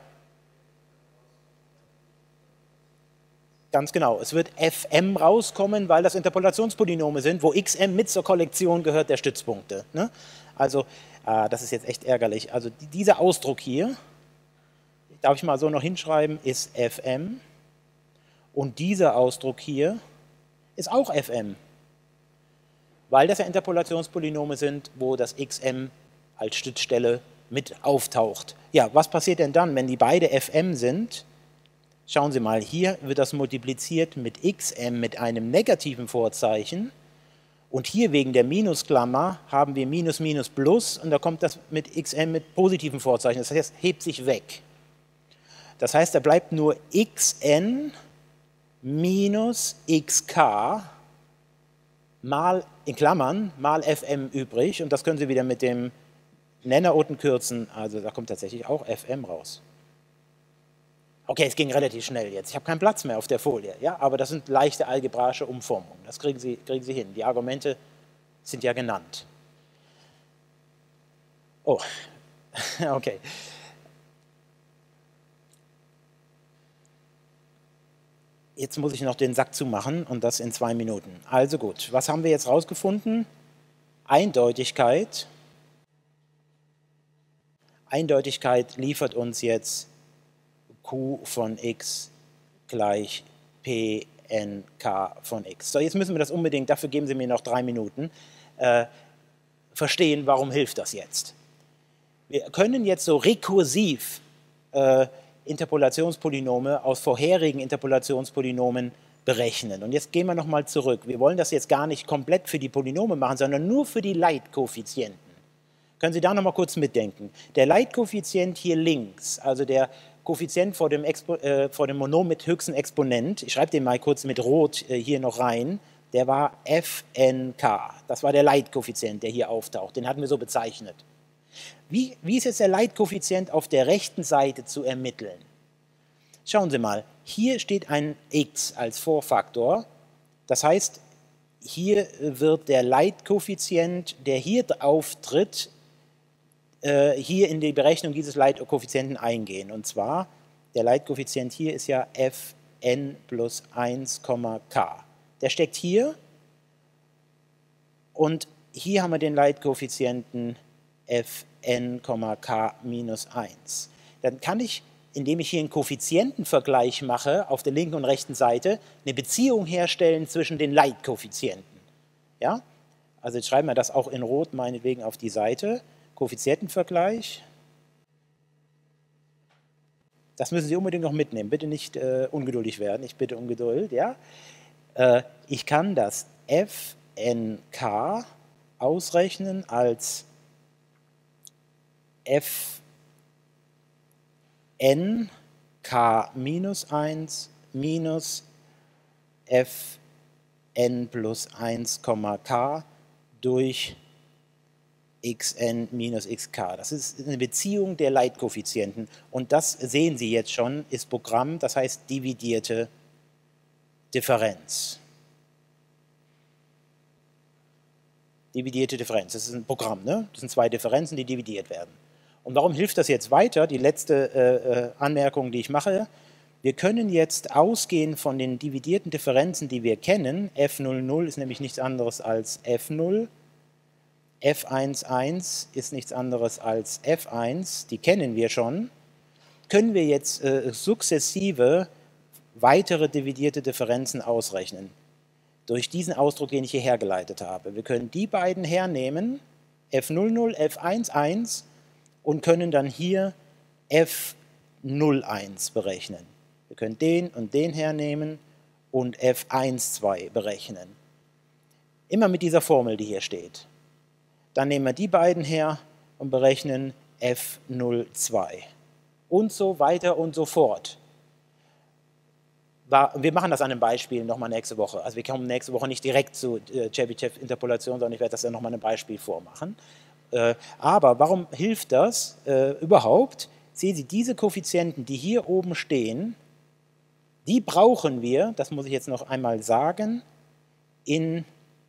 Ganz genau. Es wird fm rauskommen, weil das Interpolationspolynomen sind, wo xm mit zur Kollektion gehört der Stützpunkte. Ne? Also, das ist jetzt echt ärgerlich. Also, dieser Ausdruck hier, darf ich mal so noch hinschreiben, ist fm. Und dieser Ausdruck hier ist auch fm. Weil das ja Interpolationspolynome sind, wo das xm als Stützstelle mit auftaucht. Ja, was passiert denn dann, wenn die beide fm sind? Schauen Sie mal, hier wird das multipliziert mit xm mit einem negativen Vorzeichen und hier wegen der Minusklammer haben wir Minus, Minus, Plus und da kommt das mit xm mit positivem Vorzeichen, das heißt, es hebt sich weg. Das heißt, da bleibt nur xn minus xk mal, in Klammern, mal fm übrig und das können Sie wieder mit dem Nenner unten kürzen, also da kommt tatsächlich auch fm raus. Okay, es ging relativ schnell jetzt, ich habe keinen Platz mehr auf der Folie, ja, aber das sind leichte algebraische Umformungen, das kriegen Sie hin, die Argumente sind ja genannt. Oh, okay. Jetzt muss ich noch den Sack zumachen und das in 2 Minuten. Also gut, was haben wir jetzt rausgefunden? Eindeutigkeit. Eindeutigkeit liefert uns jetzt Q von x gleich P n k von x. So, jetzt müssen wir das unbedingt, dafür geben Sie mir noch 3 Minuten, verstehen, warum hilft das jetzt. Wir können jetzt so rekursiv Interpolationspolynome aus vorherigen Interpolationspolynomen berechnen. Und jetzt gehen wir nochmal zurück. Wir wollen das jetzt gar nicht komplett für die Polynome machen, sondern nur für die Leitkoeffizienten. Können Sie da nochmal kurz mitdenken? Der Leitkoeffizient hier links, also der Koeffizient vor dem Monom mit höchsten Exponent, ich schreibe den mal kurz mit Rot hier noch rein, der war fnk. Das war der Leitkoeffizient, der hier auftaucht. Den hatten wir so bezeichnet. Wie ist jetzt der Leitkoeffizient auf der rechten Seite zu ermitteln? Schauen Sie mal, hier steht ein x als Vorfaktor. Das heißt, hier wird der Leitkoeffizient, der hier auftritt, hier in die Berechnung dieses Leitkoeffizienten eingehen. Und zwar, der Leitkoeffizient hier ist ja fn plus 1, k. Der steckt hier und hier haben wir den Leitkoeffizienten fn, k minus 1. Dann kann ich, indem ich hier einen Koeffizientenvergleich mache, auf der linken und rechten Seite, eine Beziehung herstellen zwischen den Leitkoeffizienten. Ja? Also jetzt schreiben wir das auch in Rot meinetwegen auf die Seite. Koeffizientenvergleich. Das müssen Sie unbedingt noch mitnehmen. Bitte nicht ungeduldig werden. Ich bitte um Geduld. Ja? Ich kann das FNK ausrechnen als FNK minus 1 minus Fn plus 1, K durch xn minus xk. Das ist eine Beziehung der Leitkoeffizienten. Und das sehen Sie jetzt schon, ist Programm, das heißt dividierte Differenz. Dividierte Differenz, das ist ein Programm, ne? Das sind zwei Differenzen, die dividiert werden. Und warum hilft das jetzt weiter? Die letzte Anmerkung, die ich mache. Wir können jetzt ausgehen von den dividierten Differenzen, die wir kennen. F00 ist nämlich nichts anderes als F0. F11 ist nichts anderes als F1, die kennen wir schon. Können wir jetzt sukzessive weitere dividierte Differenzen ausrechnen. Durch diesen Ausdruck, den ich hier hergeleitet habe. Wir können die beiden hernehmen, F00, F11, und können dann hier F01 berechnen. Wir können den und den hernehmen und F12 berechnen. Immer mit dieser Formel, die hier steht. Dann nehmen wir die beiden her und berechnen F02. Und so weiter und so fort. Wir machen das an einem Beispiel nochmal nächste Woche. Also wir kommen nächste Woche nicht direkt zu Chebyshev-Interpolation, sondern ich werde das dann nochmal ein Beispiel vormachen. Aber warum hilft das überhaupt? Sehen Sie, diese Koeffizienten, die hier oben stehen, die brauchen wir, das muss ich jetzt noch einmal sagen, in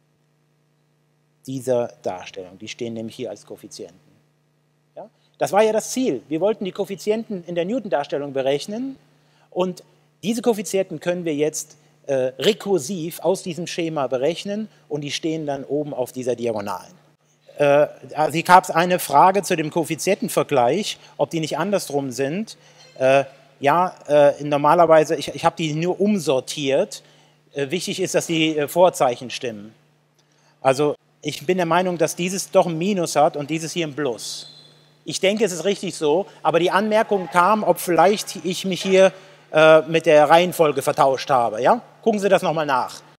dieser Darstellung. Die stehen nämlich hier als Koeffizienten. Ja? Das war ja das Ziel. Wir wollten die Koeffizienten in der Newton-Darstellung berechnen und diese Koeffizienten können wir jetzt rekursiv aus diesem Schema berechnen und die stehen dann oben auf dieser Diagonalen. Also hier gab es eine Frage zu dem Koeffizientenvergleich, ob die nicht andersrum sind. Normalerweise, ich habe die nur umsortiert. Wichtig ist, dass die Vorzeichen stimmen. Also ich bin der Meinung, dass dieses doch ein Minus hat und dieses hier ein Plus. Ich denke, es ist richtig so, aber die Anmerkung kam, ob vielleicht ich mich hier mit der Reihenfolge vertauscht habe. Ja? Gucken Sie das nochmal nach.